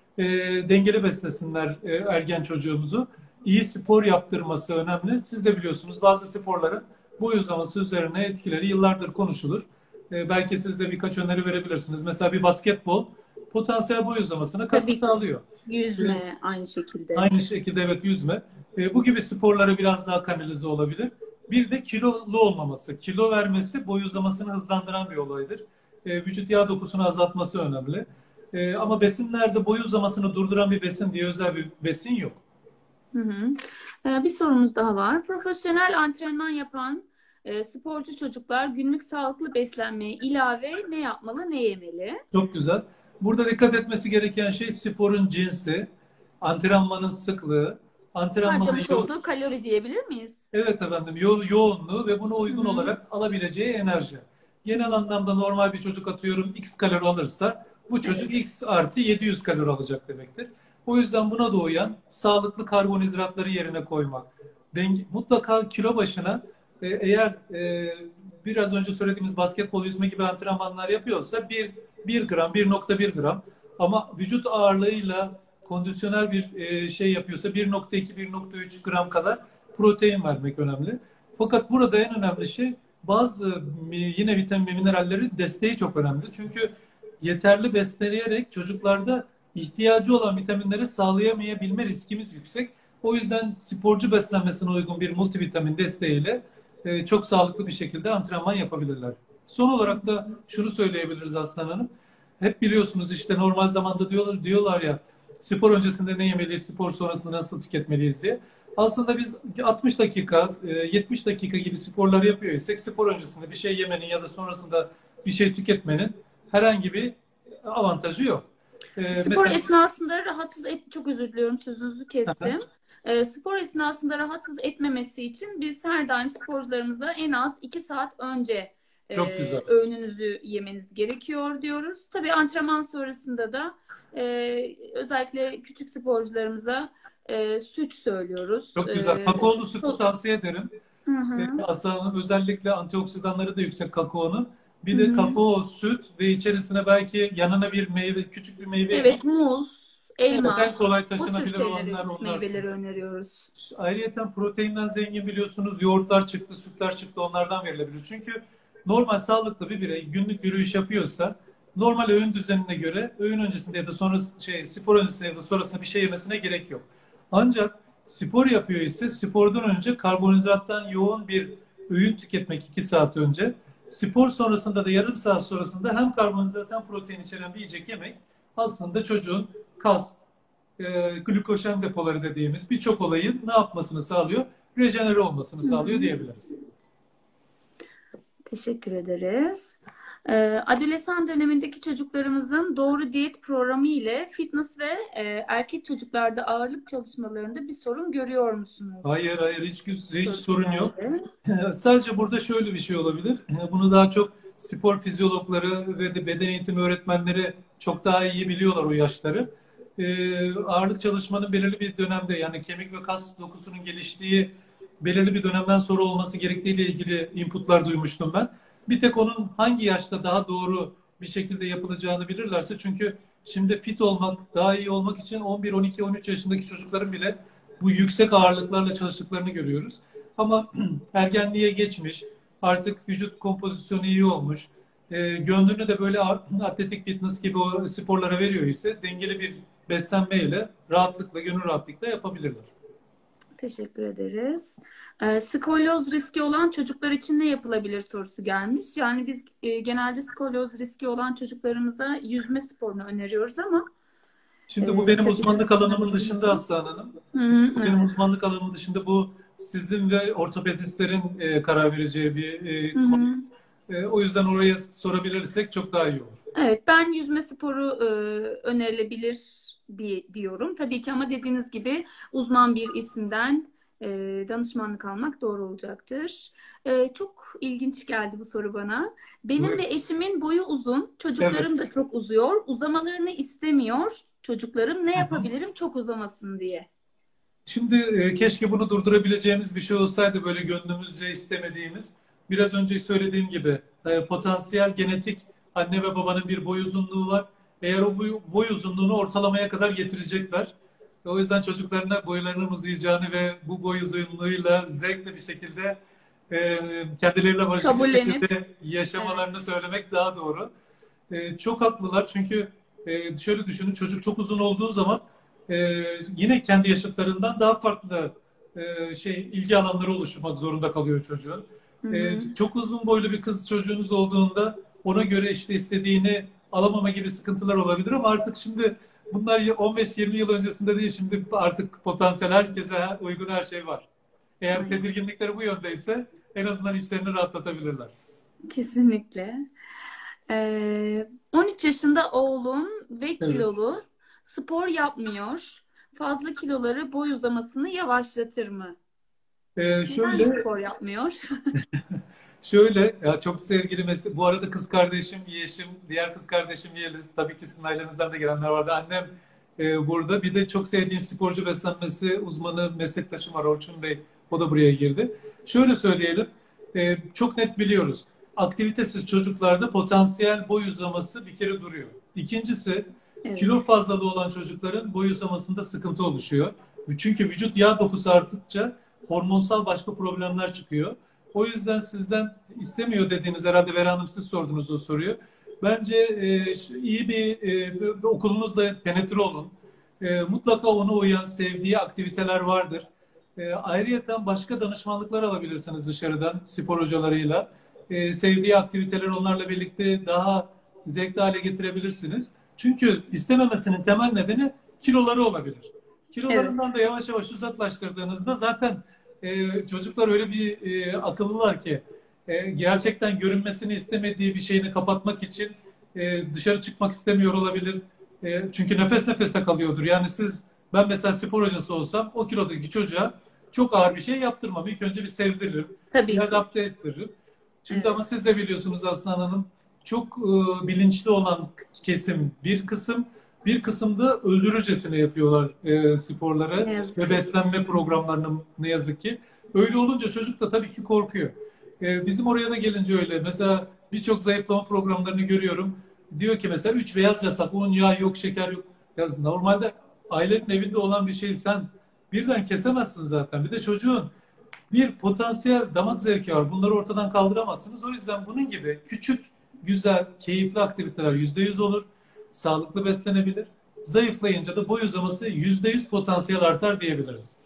dengeli beslesinler ergen çocuğumuzu. İyi spor yaptırması önemli. Siz de biliyorsunuz bazı sporların boy uzaması üzerine etkileri yıllardır konuşulur. Belki siz de birkaç öneri verebilirsiniz. Mesela bir basketbol potansiyel boy uzamasına katkı sağlıyor. Yüzme aynı şekilde. Aynı şekilde evet yüzme. Bu gibi sporlara biraz daha kanalize olabilir. Bir de kilolu olmaması. Kilo vermesi boy uzamasını hızlandıran bir olaydır. Vücut yağ dokusunu azaltması önemli. Ama besinlerde boy uzamasını durduran bir besin diye özel bir besin yok. Hı hı. Bir sorumuz daha var. Profesyonel antrenman yapan sporcu çocuklar günlük sağlıklı beslenmeye ilave ne yapmalı, ne yemeli? Çok güzel. Burada dikkat etmesi gereken şey sporun cinsi, antrenmanın sıklığı, Harcamış olduğu kalori diyebilir miyiz? Evet efendim, yoğunluğu ve buna uygun olarak alabileceği enerji. Genel anlamda normal bir çocuk atıyorum X kalori alırsa bu çocuk X artı 700 kalori alacak demektir. O yüzden buna da uyan sağlıklı karbonhidratları yerine koymak. Mutlaka kilo başına eğer biraz önce söylediğimiz basketbol, yüzme gibi antrenmanlar yapıyorsa 1 gram, 1,1 gram ama vücut ağırlığıyla kondisyonel bir şey yapıyorsa 1,2, 1,3 gram kadar protein vermek önemli. Fakat burada en önemli şey bazı yine vitamin, mineralleri desteği çok önemli. Çünkü yeterli besleyerek çocuklarda ihtiyacı olan vitaminleri sağlayamayabilme riskimiz yüksek. O yüzden sporcu beslenmesine uygun bir multivitamin desteğiyle çok sağlıklı bir şekilde antrenman yapabilirler. Son olarak da şunu söyleyebiliriz Aslan Hanım. Hep biliyorsunuz işte normal zamanda diyorlar ya spor öncesinde ne yemeliyiz, spor sonrasında nasıl tüketmeliyiz diye. Aslında biz 60 dakika, 70 dakika gibi sporlar yapıyor isek spor öncesinde bir şey yemenin ya da sonrasında bir şey tüketmenin herhangi bir avantajı yok. Spor esnasında çok özür diliyorum sözünüzü kestim. Spor esnasında rahatsız etmemesi için biz her daim sporcularımıza en az 2 saat önce öğününüzü yemeniz gerekiyor diyoruz. Tabii antrenman sonrasında da özellikle küçük sporcularımıza süt söylüyoruz. Çok güzel. Kakaolu sütü tavsiye ederim. Hı hı. Aslında özellikle antioksidanları da yüksek kakaonun. Hı Bir de hı. kakao, süt ve içerisine belki yanına bir meyve, küçük bir meyve Evet, ekleyip, muz, evet, elma, en kolay o tür taşınabilir şeyleri, olanlar onlar meyveleri çünkü. öneriyoruz. Ayrıyeten proteinden zengin biliyorsunuz yoğurtlar çıktı, sütler çıktı, onlardan verilebilir. Çünkü normal sağlıklı bir birey günlük yürüyüş yapıyorsa normal öğün düzenine göre öğün öncesinde ya da sonrası spor öncesinde ya da sonrasında bir şey yemesine gerek yok. Ancak spor yapıyor ise spordan önce karbonhidrattan yoğun bir öğün tüketmek 2 saat önce. Spor sonrasında da yarım saat sonrasında hem karbonhidrat hem protein içeren bir yiyecek yemek aslında çocuğun kas, glikojen depoları dediğimiz birçok olayın ne yapmasını sağlıyor? Rejenere olmasını Hı sağlıyor hı. diyebiliriz. Teşekkür ederiz. Adolesan dönemindeki çocuklarımızın doğru diyet programı ile fitness ve erkek çocuklarda ağırlık çalışmalarında bir sorun görüyor musunuz? Hayır, hayır, hiç Sorusu sorun yok. geldi. Sadece burada şöyle bir şey olabilir. Bunu daha çok spor fizyologları ve de beden eğitimi öğretmenleri çok daha iyi biliyorlar o yaşları. Ağırlık çalışmanın belirli bir dönemde yani kemik ve kas dokusunun geliştiği belirli bir dönemden sonra olması gerektiğiyle ilgili inputlar duymuştum ben. Bir tek onun hangi yaşta daha doğru bir şekilde yapılacağını bilirlerse çünkü şimdi fit olmak, daha iyi olmak için 11, 12, 13 yaşındaki çocukların bile bu yüksek ağırlıklarla çalıştıklarını görüyoruz. Ama ergenliğe geçmiş, artık vücut kompozisyonu iyi olmuş, gönlünü de böyle atletik fitness gibi o sporlara veriyor ise dengeli bir beslenmeyle rahatlıkla, gönül rahatlıkla yapabilirler. Teşekkür ederiz. Skolyoz riski olan çocuklar için ne yapılabilir sorusu gelmiş. Yani biz genelde skolyoz riski olan çocuklarımıza yüzme sporunu öneriyoruz ama Şimdi bu benim tabii uzmanlık alanımın insanların dışında bilmiyorum. Aslı Hanım. Hı hı, Bu benim evet. uzmanlık alanımın dışında bu sizin ve ortopedistlerin karar vereceği bir Hı konu. hı. O yüzden oraya sorabilirsek çok daha iyi olur. Evet, ben yüzme sporu önerilebilir diyorum. Tabii ki ama dediğiniz gibi uzman bir isimden e, danışmanlık almak doğru olacaktır. Çok ilginç geldi bu soru bana. Benim ve Buyurun. eşimin boyu uzun, Evet. çocuklarım da çok uzuyor. Uzamalarını istemiyor çocuklarım. Ne Hı hı. yapabilirim çok uzamasın diye. Şimdi keşke bunu durdurabileceğimiz bir şey olsaydı böyle gönlümüzce istemediğimiz. Biraz önce söylediğim gibi potansiyel genetik anne ve babanın bir boy uzunluğu var. Eğer o boy uzunluğunu ortalamaya kadar getirecekler. O yüzden çocuklarına boylarının uzayacağını ve bu boy uzunluğuyla zevkle bir şekilde kendileriyle barışık bir Kabullenip, şekilde evet. yaşamalarını söylemek daha doğru. Çok haklılar çünkü şöyle düşünün çocuk çok uzun olduğu zaman e, yine kendi yaşıtlarından daha farklı ilgi alanları oluşturmak zorunda kalıyor çocuğun. Hı hı. Çok uzun boylu bir kız çocuğunuz olduğunda ona göre işte istediğini alamama gibi sıkıntılar olabilir ama artık şimdi bunlar 15-20 yıl öncesinde değil şimdi artık potansiyel herkese uygun her şey var. Eğer Aynen. tedirginlikleri bu yöndeyse en azından içlerini rahatlatabilirler. Kesinlikle. 13 yaşında oğlum ve Evet. kilolu. Spor yapmıyor. Fazla kiloları boy uzamasını yavaşlatır mı? Neden Şöyle spor yapmıyor? Şöyle, ya çok sevgili bu arada kız kardeşim, yeğeşim, diğer kız kardeşim Yeliz, tabii ki sizin ailenizden de gelenler vardı. Annem burada. Bir de çok sevdiğim sporcu beslenmesi uzmanı meslektaşım var Orçun Bey. O da buraya girdi. Şöyle söyleyelim, çok net biliyoruz. Aktivitesiz çocuklarda potansiyel boy uzaması bir kere duruyor. İkincisi, Evet. kilo fazlalığı olan çocukların boy uzamasında sıkıntı oluşuyor. Çünkü vücut yağ dokusu arttıkça hormonsal başka problemler çıkıyor. O yüzden sizden istemiyor dediğiniz herhalde Vera Hanım siz sordunuz o soruyu. Bence iyi bir okulunuzla penetre olun. Mutlaka ona uyan sevdiği aktiviteler vardır. Ayrıyeten başka danışmanlıklar alabilirsiniz dışarıdan spor hocalarıyla. Sevdiği aktiviteler onlarla birlikte daha zevkli hale getirebilirsiniz. Çünkü istememesinin temel nedeni kiloları olabilir. Evet. Kilolarından da yavaş yavaş uzaklaştırdığınızda zaten çocuklar öyle bir akıllılar ki gerçekten görünmesini istemediği bir şeyini kapatmak için dışarı çıkmak istemiyor olabilir. Çünkü nefes nefese kalıyordur. Yani ben mesela spor hocası olsam o kilodaki çocuğa çok ağır bir şey yaptırmam. İlk önce bir sevdiririm, bir Tabii ki. adapte ettiririm. Şimdi ama Evet. siz de biliyorsunuz Aslan Hanım çok bilinçli olan kesim bir kısım Bir kısımda öldürücesine yapıyorlar sporları Ne yazık ve ki. beslenme programlarını ne yazık ki. Öyle olunca çocuk da tabii ki korkuyor. Bizim oraya da gelince öyle. Mesela birçok zayıflama programlarını görüyorum. Diyor ki mesela 3 beyaz yasak, un, yağ yok, şeker yok. Ya normalde ailenin evinde olan bir şeyi sen birden kesemezsin zaten. Bir de çocuğun bir potansiyel damak zevki var. Bunları ortadan kaldıramazsınız. O yüzden bunun gibi küçük, güzel, keyifli aktiviteler %100 olur. Sağlıklı beslenebilir. Zayıflayınca da boy uzaması %100 potansiyel artar diyebiliriz.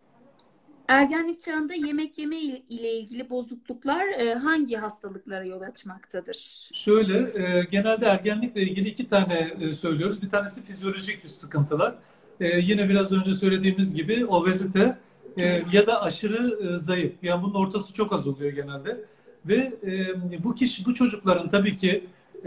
Ergenlik çağında yemek yeme ile ilgili bozukluklar hangi hastalıklara yol açmaktadır? Şöyle, genelde ergenlikle ilgili iki tane söylüyoruz. Bir tanesi fizyolojik sıkıntılar. Yine biraz önce söylediğimiz gibi obezite ya da aşırı zayıf. Yani bunun ortası çok az oluyor genelde. Ve bu çocukların tabii ki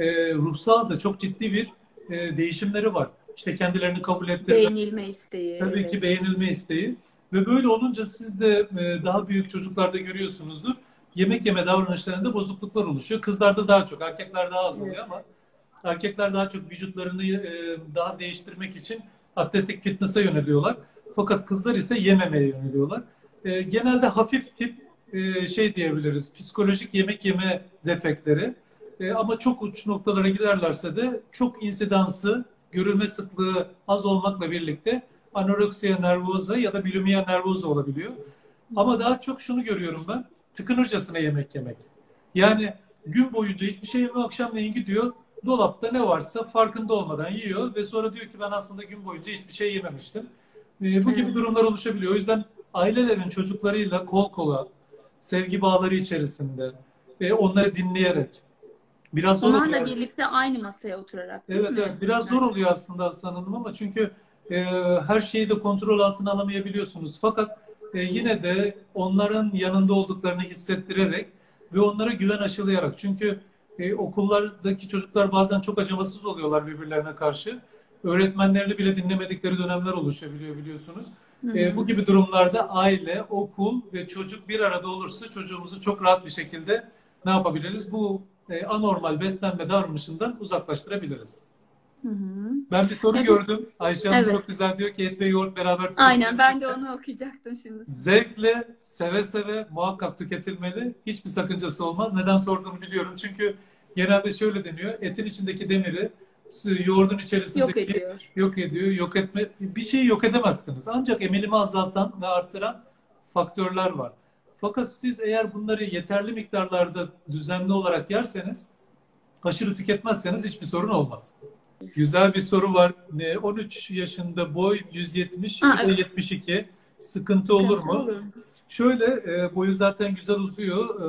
ruhsal da çok ciddi bir değişimleri var. İşte kendilerini kabul ettirme, Beğenilme isteği, tabii ki evet. beğenilme isteği. Ve böyle olunca siz de daha büyük çocuklarda görüyorsunuzdur. Yemek yeme davranışlarında bozukluklar oluşuyor. Kızlarda daha çok, erkekler daha az oluyor Evet. ama erkekler daha çok vücutlarını daha değiştirmek için atletik fitness'a yöneliyorlar. Fakat kızlar ise yememeye yöneliyorlar. Genelde hafif tip şey diyebiliriz, psikolojik yemek yeme defektleri. Ama çok uç noktalara giderlerse de çok insidansı, görülme sıklığı az olmakla birlikte anoreksiya nervoza ya da bulimia nervoza olabiliyor. Ama daha çok şunu görüyorum ben, tıkınırcasına yemek yemek. Yani gün boyunca hiçbir şey yemiyor, akşamleyin gidiyor, dolapta ne varsa farkında olmadan yiyor ve sonra diyor ki ben aslında gün boyunca hiçbir şey yememiştim. Bu gibi Evet. durumlar oluşabiliyor. O yüzden ailelerin çocuklarıyla kol kola, sevgi bağları içerisinde, onları dinleyerek, biraz zor Onlarla oluyor. birlikte aynı masaya oturarak, değil Evet, mi? evet, biraz zor oluyor aslında Aslan Hanım ama çünkü e, her şeyi de kontrol altına alamayabiliyorsunuz. Fakat yine de onların yanında olduklarını hissettirerek ve onlara güven aşılayarak. Çünkü okullardaki çocuklar bazen çok acımasız oluyorlar birbirlerine karşı. Öğretmenlerini bile dinlemedikleri dönemler oluşabiliyor biliyorsunuz. Hı hı. Bu gibi durumlarda aile, okul ve çocuk bir arada olursa çocuğumuzu çok rahat bir şekilde ne yapabiliriz? Bu anormal beslenme davranışından uzaklaştırabiliriz. Hı hı. Ben bir soru Bu, gördüm. Ayşe Hanım evet. çok güzel diyor ki et ve yoğurt beraber Aynen, tüketilir. ben de onu okuyacaktım şimdi size. Zevkle, seve seve muhakkak tüketilmeli. Hiçbir sakıncası olmaz. Neden sorduğunu biliyorum. Çünkü genelde şöyle deniyor. Etin içindeki demiri yoğurdun Yok içerisindeki ediyor. yok ediyor. Yok etme bir şeyi yok edemezsiniz. Ancak emilimi azaltan ve arttıran faktörler var. Fakat siz eğer bunları yeterli miktarlarda düzenli olarak yerseniz, aşırı tüketmezseniz hiçbir sorun olmaz. Güzel bir soru var. 13 yaşında boy 170, Ha, kilo evet. 72. Sıkıntı olur Sıkıntı mu? olur. Şöyle boyu zaten güzel uzuyor.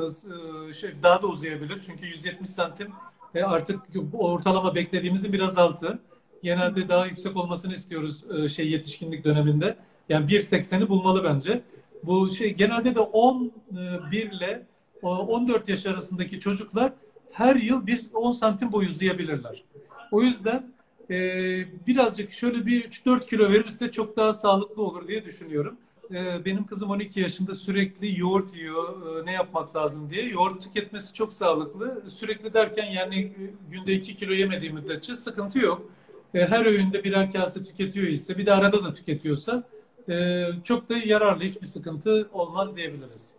Daha da uzayabilir. Çünkü 170 santim artık ortalama beklediğimizin biraz altı. Hı Genelde hı. daha yüksek olmasını istiyoruz yetişkinlik döneminde. Yani 1.80'i bulmalı bence. Bu genelde de 11 ile 14 yaş arasındaki çocuklar her yıl bir 10 santim boy uzayabilirler. O yüzden birazcık şöyle bir 3-4 kilo verirse çok daha sağlıklı olur diye düşünüyorum. Benim kızım 12 yaşında sürekli yoğurt yiyor. Ne yapmak lazım diye. Yoğurt tüketmesi çok sağlıklı. Sürekli derken yani günde 2 kilo yemediği müddetçe sıkıntı yok. Her öğünde birer kase tüketiyor ise bir de arada da tüketiyorsa çok da yararlı, hiçbir sıkıntı olmaz diyebiliriz.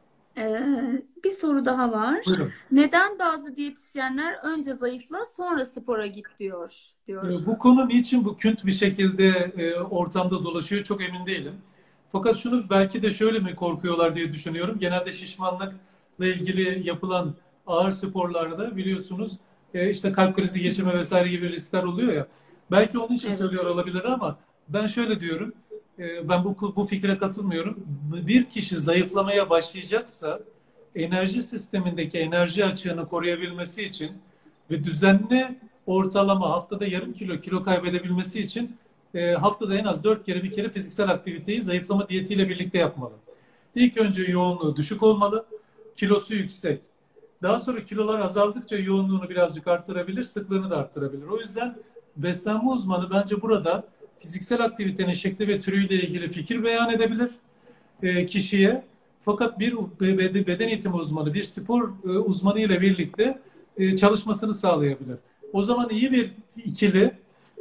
Bir soru daha var. Buyurun. Neden bazı diyetisyenler önce zayıfla sonra spora git diyor. Bu konu niçin bu kült bir şekilde ortamda dolaşıyor çok emin değilim. Fakat şunu belki de şöyle mi korkuyorlar diye düşünüyorum. Genelde şişmanlıkla ilgili yapılan ağır sporlarda biliyorsunuz işte kalp krizi geçirme vesaire gibi riskler oluyor ya. Belki onun için Evet. söylüyor olabilir ama ben şöyle diyorum. Ben bu fikre katılmıyorum. Bir kişi zayıflamaya başlayacaksa enerji sistemindeki enerji açığını koruyabilmesi için ve düzenli ortalama haftada yarım kilo kaybedebilmesi için haftada en az 4 kere bir kere fiziksel aktiviteyi zayıflama diyetiyle birlikte yapmalı. İlk önce yoğunluğu düşük olmalı, kilosu yüksek. Daha sonra kilolar azaldıkça yoğunluğunu birazcık arttırabilir, sıklığını da arttırabilir. O yüzden beslenme uzmanı bence burada fiziksel aktivitenin şekli ve türüyle ilgili fikir beyan edebilir kişiye. Fakat bir beden eğitimi uzmanı, bir spor uzmanı ile birlikte çalışmasını sağlayabilir. O zaman iyi bir ikili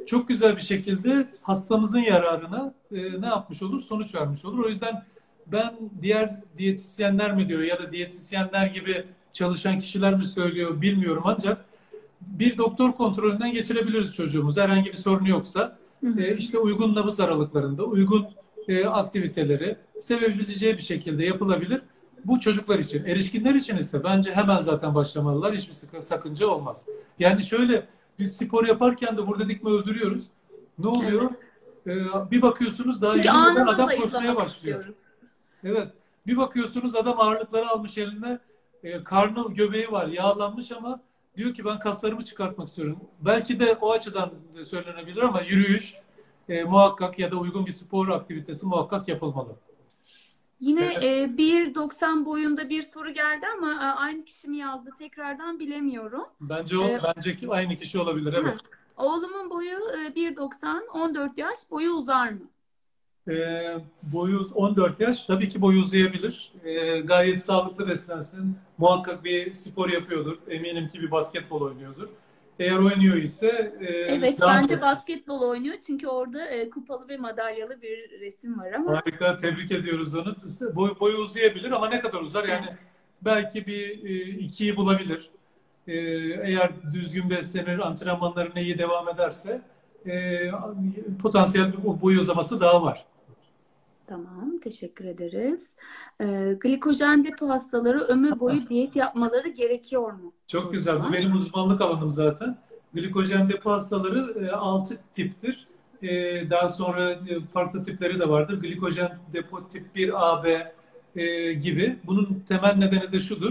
çok güzel bir şekilde hastamızın yararına ne yapmış olur? Sonuç vermiş olur. O yüzden ben diğer diyetisyenler mi diyor ya da diyetisyenler gibi çalışan kişiler mi söylüyor bilmiyorum, ancak bir doktor kontrolünden geçirebiliriz çocuğumuzu herhangi bir sorunu yoksa. Hı hı. İşte uygun nabız aralıklarında uygun aktiviteleri sevebileceği bir şekilde yapılabilir. Bu çocuklar için. Erişkinler için ise bence hemen zaten başlamalılar. Hiçbir sakınca olmaz. Yani şöyle, biz spor yaparken de burada dikme öldürüyoruz. Ne oluyor? Evet. Bir bakıyorsunuz daha Çünkü yürümeden anında adam koşmaya zayıflamak başlıyor. istiyoruz. Evet. Bir bakıyorsunuz adam ağırlıkları almış eline, karnı göbeği var, yağlanmış ama diyor ki ben kaslarımı çıkartmak istiyorum. Belki de o açıdan söylenebilir ama yürüyüş muhakkak ya da uygun bir spor aktivitesi muhakkak yapılmalı. Yine Evet. 1,90 boyunda bir soru geldi ama aynı kişi mi yazdı tekrardan bilemiyorum. Bence E, aynı kişi olabilir. ha, Evet. Oğlumun boyu 1,90, 14 yaş, boyu uzar mı? Boyu 14 yaş. Tabii ki boyu uzayabilir. Gayet sağlıklı beslensin. Muhakkak bir spor yapıyordur. Eminim ki bir basketbol oynuyordur. Eğer oynuyor ise Evet, daha bence çok basketbol oynuyor çünkü orada kupalı ve madalyalı bir resim var ama harika. Tebrik ediyoruz onu. Boyu uzayabilir ama ne kadar uzar? Yani evet. belki bir ikiyi bulabilir. Eğer düzgün beslenir, antrenmanlarına iyi devam ederse potansiyel bir boy uzaması daha var. Tamam, teşekkür ederiz. Glikojen depo hastaları ömür boyu diyet yapmaları gerekiyor mu? Çok Sorusu güzel. Bu var. benim uzmanlık alanım zaten. Glikojen depo hastaları 6 tiptir. Daha sonra farklı tipleri de vardır. Glikojen depo tip 1A, B gibi. Bunun temel nedeni de şudur.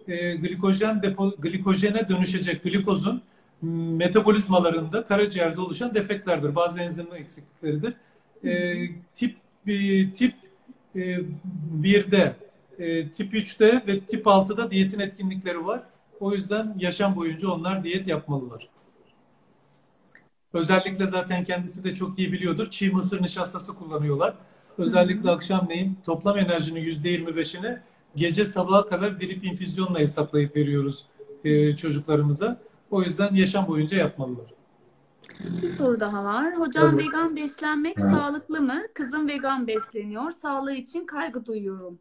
Glikojene dönüşecek glikozun metabolizmalarında karaciğerde oluşan defektlerdir. Bazı enzim eksiklikleridir. Hı E, hı. tip 1'de, tip 3'te ve tip 6'da diyetin etkinlikleri var. O yüzden yaşam boyunca onlar diyet yapmalılar. Özellikle zaten kendisi de çok iyi biliyordur. Çiğ mısır nişastası kullanıyorlar. Hı Özellikle hı. akşamleyin toplam enerjinin %25'ini gece sabaha kadar drip infüzyonla hesaplayıp veriyoruz çocuklarımıza. O yüzden yaşam boyunca yapmalılar. Bir soru daha var. Hocam Tabii. vegan beslenmek sağlıklı mı? Kızım vegan besleniyor. Sağlığı için kaygı duyuyorum.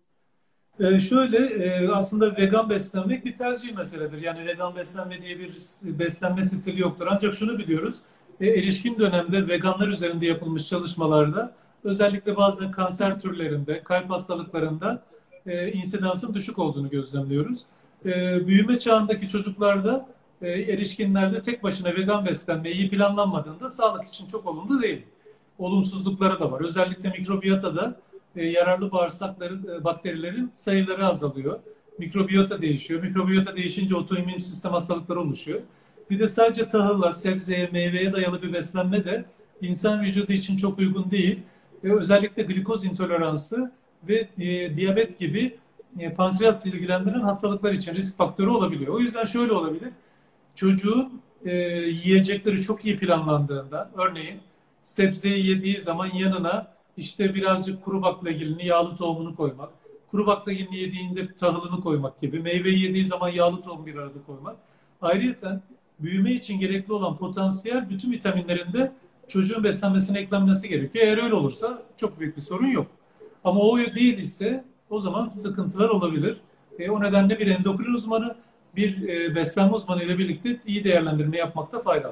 Aslında vegan beslenmek bir tercih meseledir. Yani vegan beslenme diye bir beslenme stili yoktur. Ancak şunu biliyoruz, erişkin dönemde veganlar üzerinde yapılmış çalışmalarda özellikle bazı kanser türlerinde, kalp hastalıklarında insidansın düşük olduğunu gözlemliyoruz. Büyüme çağındaki çocuklarda, erişkinlerde tek başına vegan beslenme iyi planlanmadığında sağlık için çok olumlu değil. Olumsuzlukları da var. Özellikle mikrobiyotada yararlı bağırsakların, bakterilerin sayıları azalıyor. Mikrobiyota değişiyor. Mikrobiyota değişince otoimmün sistem hastalıkları oluşuyor. Bir de sadece tahılla, sebzeye, meyveye dayalı bir beslenme de insan vücudu için çok uygun değil. Özellikle glikoz intoleransı ve diyabet gibi pankreas ilgilendiren hastalıklar için risk faktörü olabiliyor. O yüzden şöyle olabilir. Çocuğun yiyecekleri çok iyi planlandığında, örneğin sebzeyi yediği zaman yanına işte birazcık kuru baklagilini, yağlı tohumunu koymak, kuru baklagilini yediğinde tahılını koymak gibi, meyveyi yediği zaman yağlı tohum bir arada koymak. Ayrıca büyüme için gerekli olan potansiyel bütün vitaminlerin de çocuğun beslenmesine eklenmesi gerekiyor. Eğer öyle olursa çok büyük bir sorun yok. Ama o değil ise o zaman sıkıntılar olabilir. O nedenle bir endokrin uzmanı, bir beslenme uzmanı ile birlikte iyi değerlendirme yapmakta fayda var.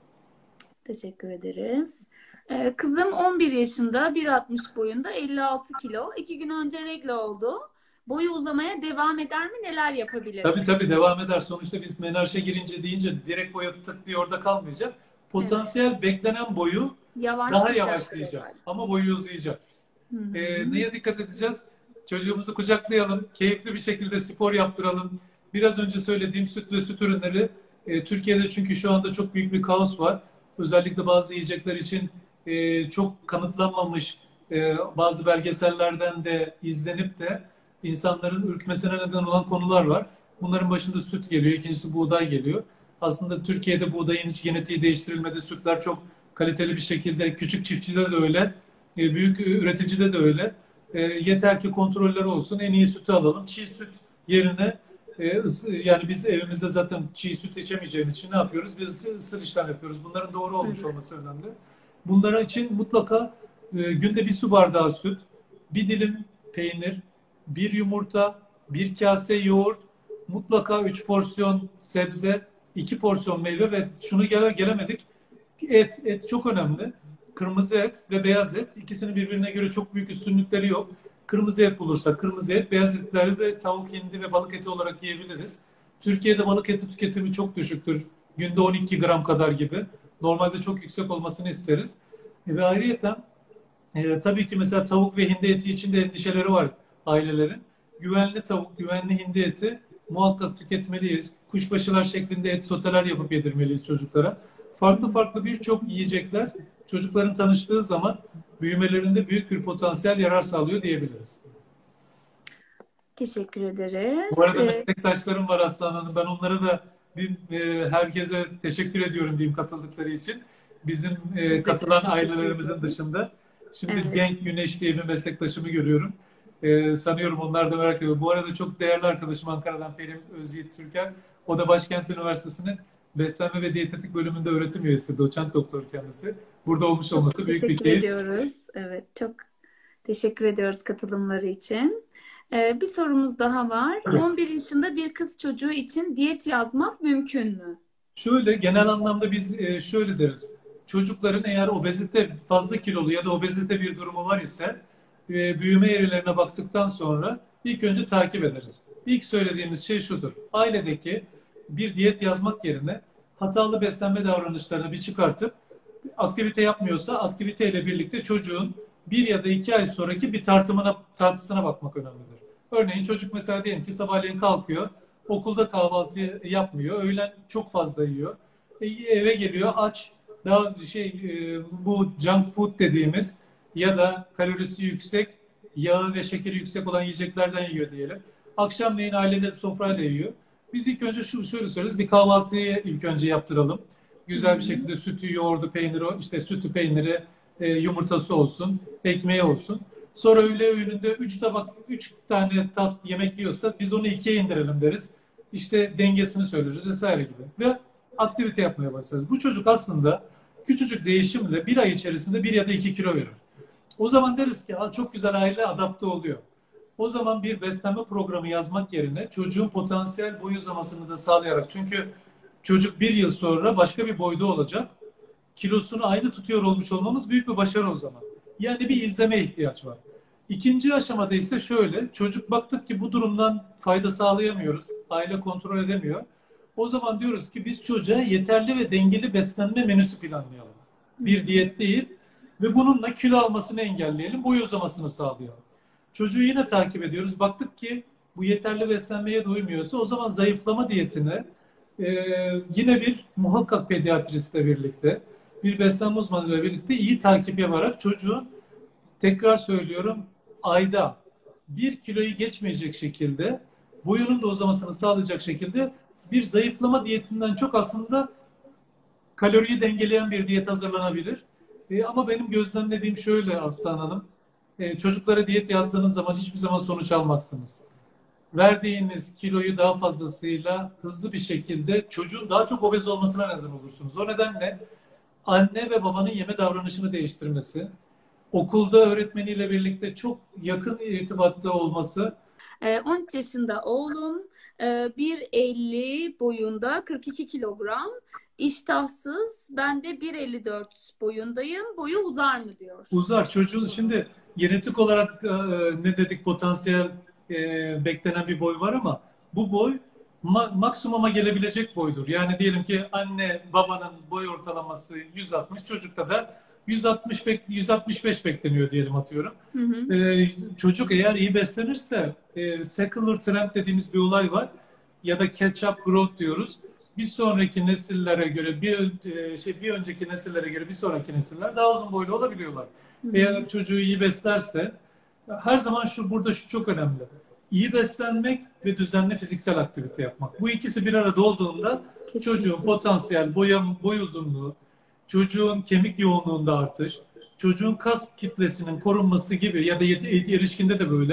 Teşekkür ederiz. Kızım 11 yaşında, 1,60 boyunda, 56 kilo. 2 gün önce regle oldu. Boyu uzamaya devam eder mi? Neler yapabilir? Tabii tabii devam eder. Sonuçta biz menarşe girince deyince direkt boyu tık diye orada kalmayacak. Evet. Potansiyel beklenen boyu daha Yavaşlayacak yavaşlayacak tekrar. ama boyu uzayacak. Hı hı. Neye dikkat edeceğiz? Çocuğumuzu kucaklayalım, keyifli bir şekilde spor yaptıralım. Biraz önce söylediğim süt ve süt ürünleri, Türkiye'de çünkü şu anda çok büyük bir kaos var. Özellikle bazı yiyecekler için çok kanıtlanmamış bazı belgesellerden de izlenip de insanların ürkmesine neden olan konular var. Bunların başında süt geliyor, ikincisi buğday geliyor. Aslında Türkiye'de buğdayın hiç genetiği değiştirilmedi. Sütler çok kaliteli bir şekilde, küçük çiftçide de öyle, büyük üreticide de öyle. Yeter ki kontroller olsun, en iyi sütü alalım. Çiğ süt yerine Yani biz evimizde zaten çiğ süt içemeyeceğimiz için ne yapıyoruz? Biz ısır işlem yapıyoruz. Bunların doğru olmuş Evet. olması önemli. Bunlar için mutlaka günde bir su bardağı süt, bir dilim peynir, bir yumurta, bir kase yoğurt, mutlaka 3 porsiyon sebze, 2 porsiyon meyve ve şunu gelemedik. Et çok önemli. Kırmızı et ve beyaz et. İkisinin birbirine göre çok büyük üstünlükleri yok. Kırmızı et bulursak kırmızı et, beyaz etleri de tavuk, hindi ve balık eti olarak yiyebiliriz. Türkiye'de balık eti tüketimi çok düşüktür. Günde 12 gram kadar gibi. Normalde çok yüksek olmasını isteriz. Ve ayrıyeten tabii ki mesela tavuk ve hindi eti için de endişeleri var ailelerin. Güvenli tavuk, güvenli hindi eti muhakkak tüketmeliyiz. Kuşbaşılar şeklinde et soteler yapıp yedirmeliyiz çocuklara. Farklı farklı birçok yiyecekler çocukların tanıştığı zaman büyümelerinde büyük bir potansiyel yarar sağlıyor diyebiliriz. Teşekkür Bu ederiz. arada meslektaşlarım var Aslan Hanım. Ben onlara da herkese teşekkür ediyorum diyeyim katıldıkları için. Bizim Biz de katılan çok teşekkür ailelerimizin ediyoruz. dışında. Şimdi Evet. Cenk Güneş diye bir meslektaşımı görüyorum. Sanıyorum onlar da merak ediyor. Bu arada çok değerli arkadaşım Ankara'dan Pelin Özyiğit Türker. O da Başkent Üniversitesi'nin Beslenme ve Diyetetik bölümünde öğretim üyesi, doçent doktor kendisi. Burada olmuş Çok olması büyük bir teşekkür keyif. ediyoruz. Evet, çok teşekkür ediyoruz katılımları için. Bir sorumuz daha var. 11 yaşında bir kız çocuğu için diyet yazmak mümkün mü? Şöyle genel anlamda biz şöyle deriz. Çocukların eğer obezite fazla kilolu ya da obezite bir durumu var ise büyüme eğrilerine baktıktan sonra ilk önce takip ederiz. İlk söylediğimiz şey şudur. Ailedeki bir diyet yazmak yerine hatalı beslenme davranışlarını bir çıkartıp aktivite yapmıyorsa aktiviteyle birlikte çocuğun 1 ya da 2 ay sonraki bir tartısına bakmak önemlidir. Örneğin çocuk mesela diyelim ki sabahleyin kalkıyor, okulda kahvaltı yapmıyor, öğlen çok fazla yiyor. Eve geliyor aç, daha bu junk food dediğimiz ya da kalorisi yüksek, yağı ve şekeri yüksek olan yiyeceklerden yiyor diyelim. Akşamleyin ailede sofrayla yiyor. Biz ilk önce şöyle söyleriz, bir kahvaltıyı ilk önce yaptıralım. Hı Güzel bir hı. şekilde sütü, yoğurdu, peyniri, işte sütü, peyniri, yumurtası olsun, ekmeği olsun. Sonra öğle öğününde 3 tabak, 3 tane tas yemek yiyorsa biz onu 2'ye indirelim deriz. İşte dengesini söyleriz vesaire gibi. Ve aktivite yapmaya başlarız. Bu çocuk aslında küçücük değişimle 1 ay içerisinde 1 ya da 2 kilo verir. O zaman deriz ki çok güzel aile adapte oluyor. O zaman bir beslenme programı yazmak yerine çocuğun potansiyel boy uzamasını da sağlayarak, çünkü çocuk 1 yıl sonra başka bir boyda olacak. Kilosunu aynı tutuyor olmuş olmamız büyük bir başarı o zaman. Yani bir izleme ihtiyaç var. İkinci aşamada ise şöyle, çocuk baktık ki bu durumdan fayda sağlayamıyoruz, aile kontrol edemiyor. O zaman diyoruz ki biz çocuğa yeterli ve dengeli beslenme menüsü planlayalım. Hı Bir hı. diyet değil ve bununla kilo almasını engelleyelim, boy uzamasını sağlayalım. Çocuğu yine takip ediyoruz. Baktık ki bu yeterli beslenmeye doymuyorsa o zaman zayıflama diyetine e, yine bir muhakkak pediatristle birlikte, bir beslenme uzmanıyla birlikte iyi takip yaparak çocuğun, tekrar söylüyorum, ayda 1 kiloyu geçmeyecek şekilde boyunun da uzamasını sağlayacak şekilde bir zayıflama diyetinden çok aslında kaloriyi dengeleyen bir diyet hazırlanabilir. Ama benim gözlemlediğim şöyle Aslan Hanım, çocuklara diyet yazdığınız zaman hiçbir zaman sonuç almazsınız. Verdiğiniz kiloyu daha fazlasıyla hızlı bir şekilde çocuğun daha çok obez olmasına neden olursunuz. O nedenle anne ve babanın yeme davranışını değiştirmesi, okulda öğretmeniyle birlikte çok yakın irtibatta olması. 13 yaşında oğlum, 1,50 boyunda, 42 kilogram, iştahsız. Ben de 1,54 boyundayım. Boyu uzar mı diyor. Uzar çocuğun şimdi genetik olarak ne dedik, potansiyel beklenen bir boy var ama bu boy maksimuma gelebilecek boydur. Yani diyelim ki anne babanın boy ortalaması 160, çocukta da 165 bekleniyor diyelim, atıyorum. Hı hı. Çocuk eğer iyi beslenirse secular trend dediğimiz bir olay var ya da catch-up growth diyoruz. Bir sonraki nesillere göre bir önceki nesillere göre bir sonraki nesiller daha uzun boylu olabiliyorlar. Hı hı. Eğer çocuğu iyi beslerse, her zaman burada şu çok önemli. İyi beslenmek ve düzenli fiziksel aktivite yapmak. Bu ikisi bir arada olduğunda çocuğun Kesinlikle. potansiyel boy uzunluğu, çocuğun kemik yoğunluğunda artış, çocuğun kas kitlesinin korunması gibi ya da erişkinde de böyle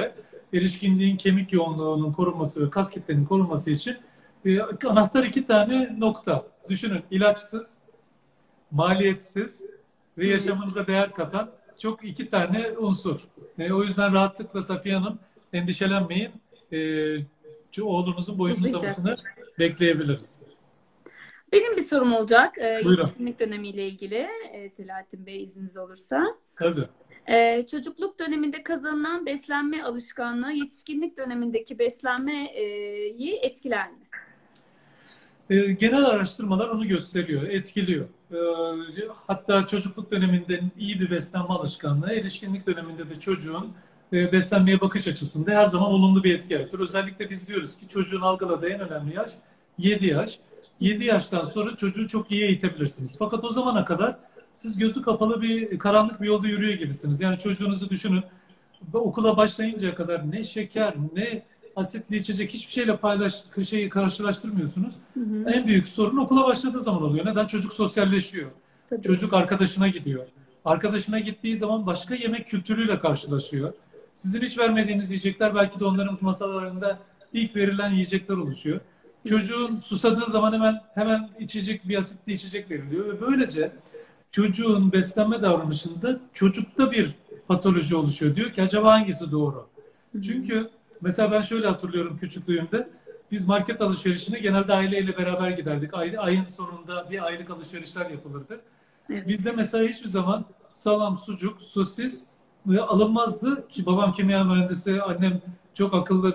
erişkinliğin kemik yoğunluğunun korunması ve kas kitlerinin korunması için anahtar iki tane nokta. Düşünün, ilaçsız, maliyetsiz ve yaşamınıza değer katan çok iki tane unsur. O yüzden rahatlıkla Safiye Hanım, endişelenmeyin. Oğlunuzun boyun Uzayacak. uzamasını bekleyebiliriz. Benim bir sorum olacak Buyurun. yetişkinlik dönemiyle ilgili, Selahattin Bey izniniz olursa. Tabii. Çocukluk döneminde kazanılan beslenme alışkanlığı yetişkinlik dönemindeki beslenmeyi etkiler mi? Genel araştırmalar onu gösteriyor, etkiliyor. Hatta çocukluk döneminde iyi bir beslenme alışkanlığı, erişkinlik döneminde de çocuğun beslenmeye bakış açısında her zaman olumlu bir etki yaratır. Özellikle biz diyoruz ki çocuğun algıladığı en önemli yaş 7 yaş. 7 yaştan sonra çocuğu çok iyi eğitebilirsiniz. Fakat o zamana kadar siz gözü kapalı karanlık bir yolda yürüyor gibisiniz. Yani çocuğunuzu düşünün, okula başlayıncaya kadar ne şeker, ne asitli içecek, hiçbir şeyle karşılaştırmıyorsunuz. Hı hı. En büyük sorun okula başladığı zaman oluyor. Neden? Çocuk sosyalleşiyor. Tabii. Çocuk arkadaşına gidiyor. Arkadaşına gittiği zaman başka yemek kültürüyle karşılaşıyor. Sizin hiç vermediğiniz yiyecekler belki de onların masalarında ilk verilen yiyecekler oluşuyor. Çocuğun susadığı zaman hemen bir asitli içecek veriliyor ve böylece çocuğun beslenme davranışında çocukta bir patoloji oluşuyor. Diyor ki acaba hangisi doğru? Çünkü mesela ben şöyle hatırlıyorum küçüklüğümde. Biz market alışverişine genelde aileyle beraber giderdik. Ayın sonunda bir aylık alışverişler yapılırdı. Evet. Bizde mesela hiçbir zaman salam, sucuk, sosis alınmazdı ki babam kimya mühendisi, annem çok akıllı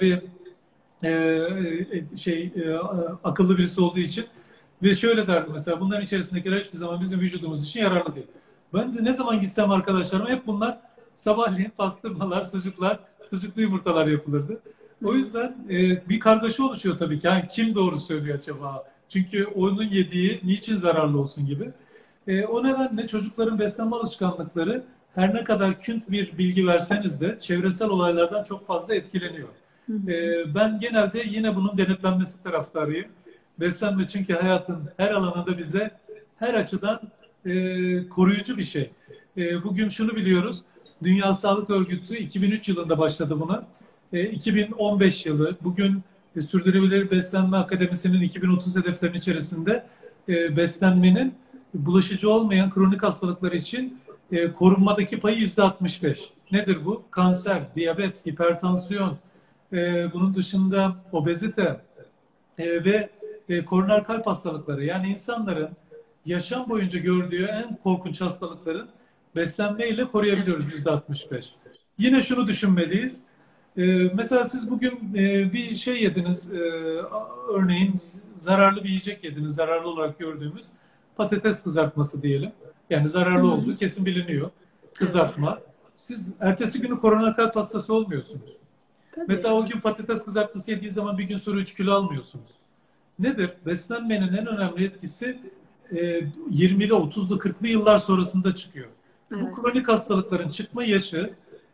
akıllı birisi olduğu için ve şöyle derdi mesela bunların içerisindekiler hiçbir zaman bizim vücudumuz için yararlı değil. Ben de ne zaman gitsem arkadaşlarıma hep bunlar sabahleyin pastırmalar, sucuklu yumurtalar yapılırdı. O yüzden bir kargaşa oluşuyor tabii ki. Yani kim doğru söylüyor acaba? Çünkü onun yediği niçin zararlı olsun gibi. O nedenle çocukların beslenme alışkanlıkları her ne kadar künt bir bilgi verseniz de çevresel olaylardan çok fazla etkileniyor. Ben genelde yine bunun denetlenmesi taraftarıyım. Beslenme çünkü hayatın her alanında bize her açıdan koruyucu bir şey. Bugün şunu biliyoruz. Dünya Sağlık Örgütü 2003 yılında başladı buna. 2015 yılı bugün Sürdürülebilir Beslenme Akademisi'nin 2030 hedeflerinin içerisinde beslenmenin bulaşıcı olmayan kronik hastalıklar için korunmadaki payı %65. Nedir bu? Kanser, diyabet, hipertansiyon, bunun dışında obezite ve koroner kalp hastalıkları. Yani insanların yaşam boyunca gördüğü en korkunç hastalıkların beslenmeyle koruyabiliyoruz %65. Yine şunu düşünmeliyiz. Mesela siz bugün bir şey yediniz, örneğin zararlı bir yiyecek yediniz, zararlı olarak gördüğümüz patates kızartması diyelim. Yani zararlı olduğu kesin biliniyor. Kızartma. Siz ertesi günü koroner kalp hastası olmuyorsunuz. Tabii. Mesela o gün patates kızartması yediği zaman bir gün sonra 3 kilo almıyorsunuz. Nedir? Beslenmenin en önemli etkisi 20'li, 30'lu, 40'lı yıllar sonrasında çıkıyor. Evet. Bu kronik hastalıkların çıkma yaşı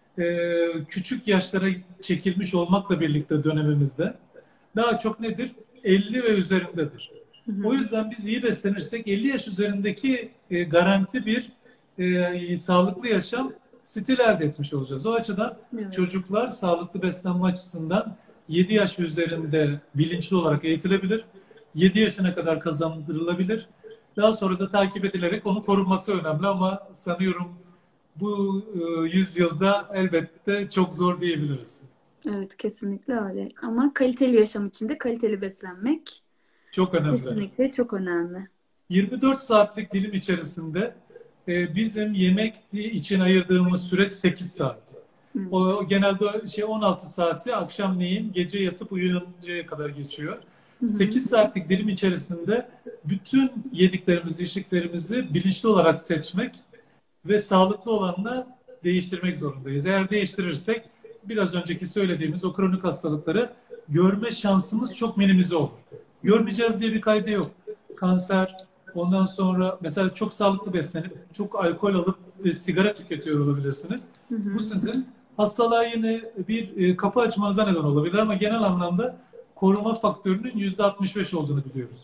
küçük yaşlara çekilmiş olmakla birlikte dönemimizde daha çok nedir? 50 ve üzerindedir. O yüzden biz iyi beslenirsek 50 yaş üzerindeki garanti bir sağlıklı yaşam stil elde etmiş olacağız. O açıdan çocuklar sağlıklı beslenme açısından 7 yaş üzerinde bilinçli olarak eğitilebilir. 7 yaşına kadar kazandırılabilir. Daha sonra da takip edilerek onun korunması önemli ama sanıyorum bu yüzyılda elbette çok zor diyebiliriz. Evet, kesinlikle öyle. Ama kaliteli yaşam için de kaliteli beslenmek çok önemli. Kesinlikle çok önemli. 24 saatlik dilim içerisinde bizim yemek için ayırdığımız süreç 8 saat. O genelde 16 saati akşamleyin gece yatıp uyuyuncaya kadar geçiyor. 8 saatlik dilim içerisinde bütün yediklerimizi, içtiklerimizi bilinçli olarak seçmek ve sağlıklı olanla değiştirmek zorundayız. Eğer değiştirirsek biraz önceki söylediğimiz o kronik hastalıkları görme şansımız çok minimize olur. Görmeyeceğiz diye bir kaydı yok. Kanser, ondan sonra mesela çok sağlıklı beslenip çok alkol alıp sigara tüketiyor olabilirsiniz. Bu sizin hastalığa yine bir kapı açmanıza neden olabilir ama genel anlamda koruma faktörünün %65 olduğunu biliyoruz.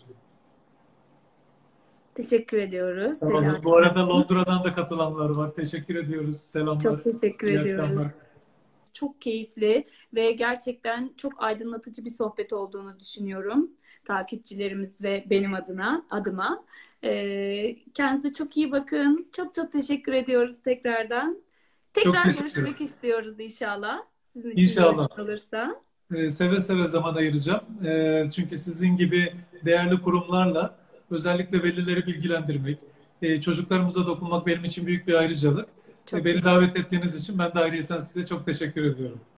Teşekkür ediyoruz. Tamam. Bu arada Londra'dan da katılanlar var. Teşekkür ediyoruz. Selamlar. Çok teşekkür ediyoruz. Akşamlar. çok keyifli ve gerçekten çok aydınlatıcı bir sohbet olduğunu düşünüyorum. Takipçilerimiz ve benim adıma. Kendinize çok iyi bakın. Çok çok teşekkür ediyoruz tekrardan. Çok Tekrar teşekkür ederim. görüşmek istiyoruz inşallah. Sizin için de İnşallah. uygun olursa. Seve seve zaman ayıracağım. Çünkü sizin gibi değerli kurumlarla özellikle velileri bilgilendirmek, çocuklarımıza dokunmak benim için büyük bir ayrıcalık. Çok Beni teşekkür davet ettiğiniz için ben de ayrıyeten size çok teşekkür ediyorum.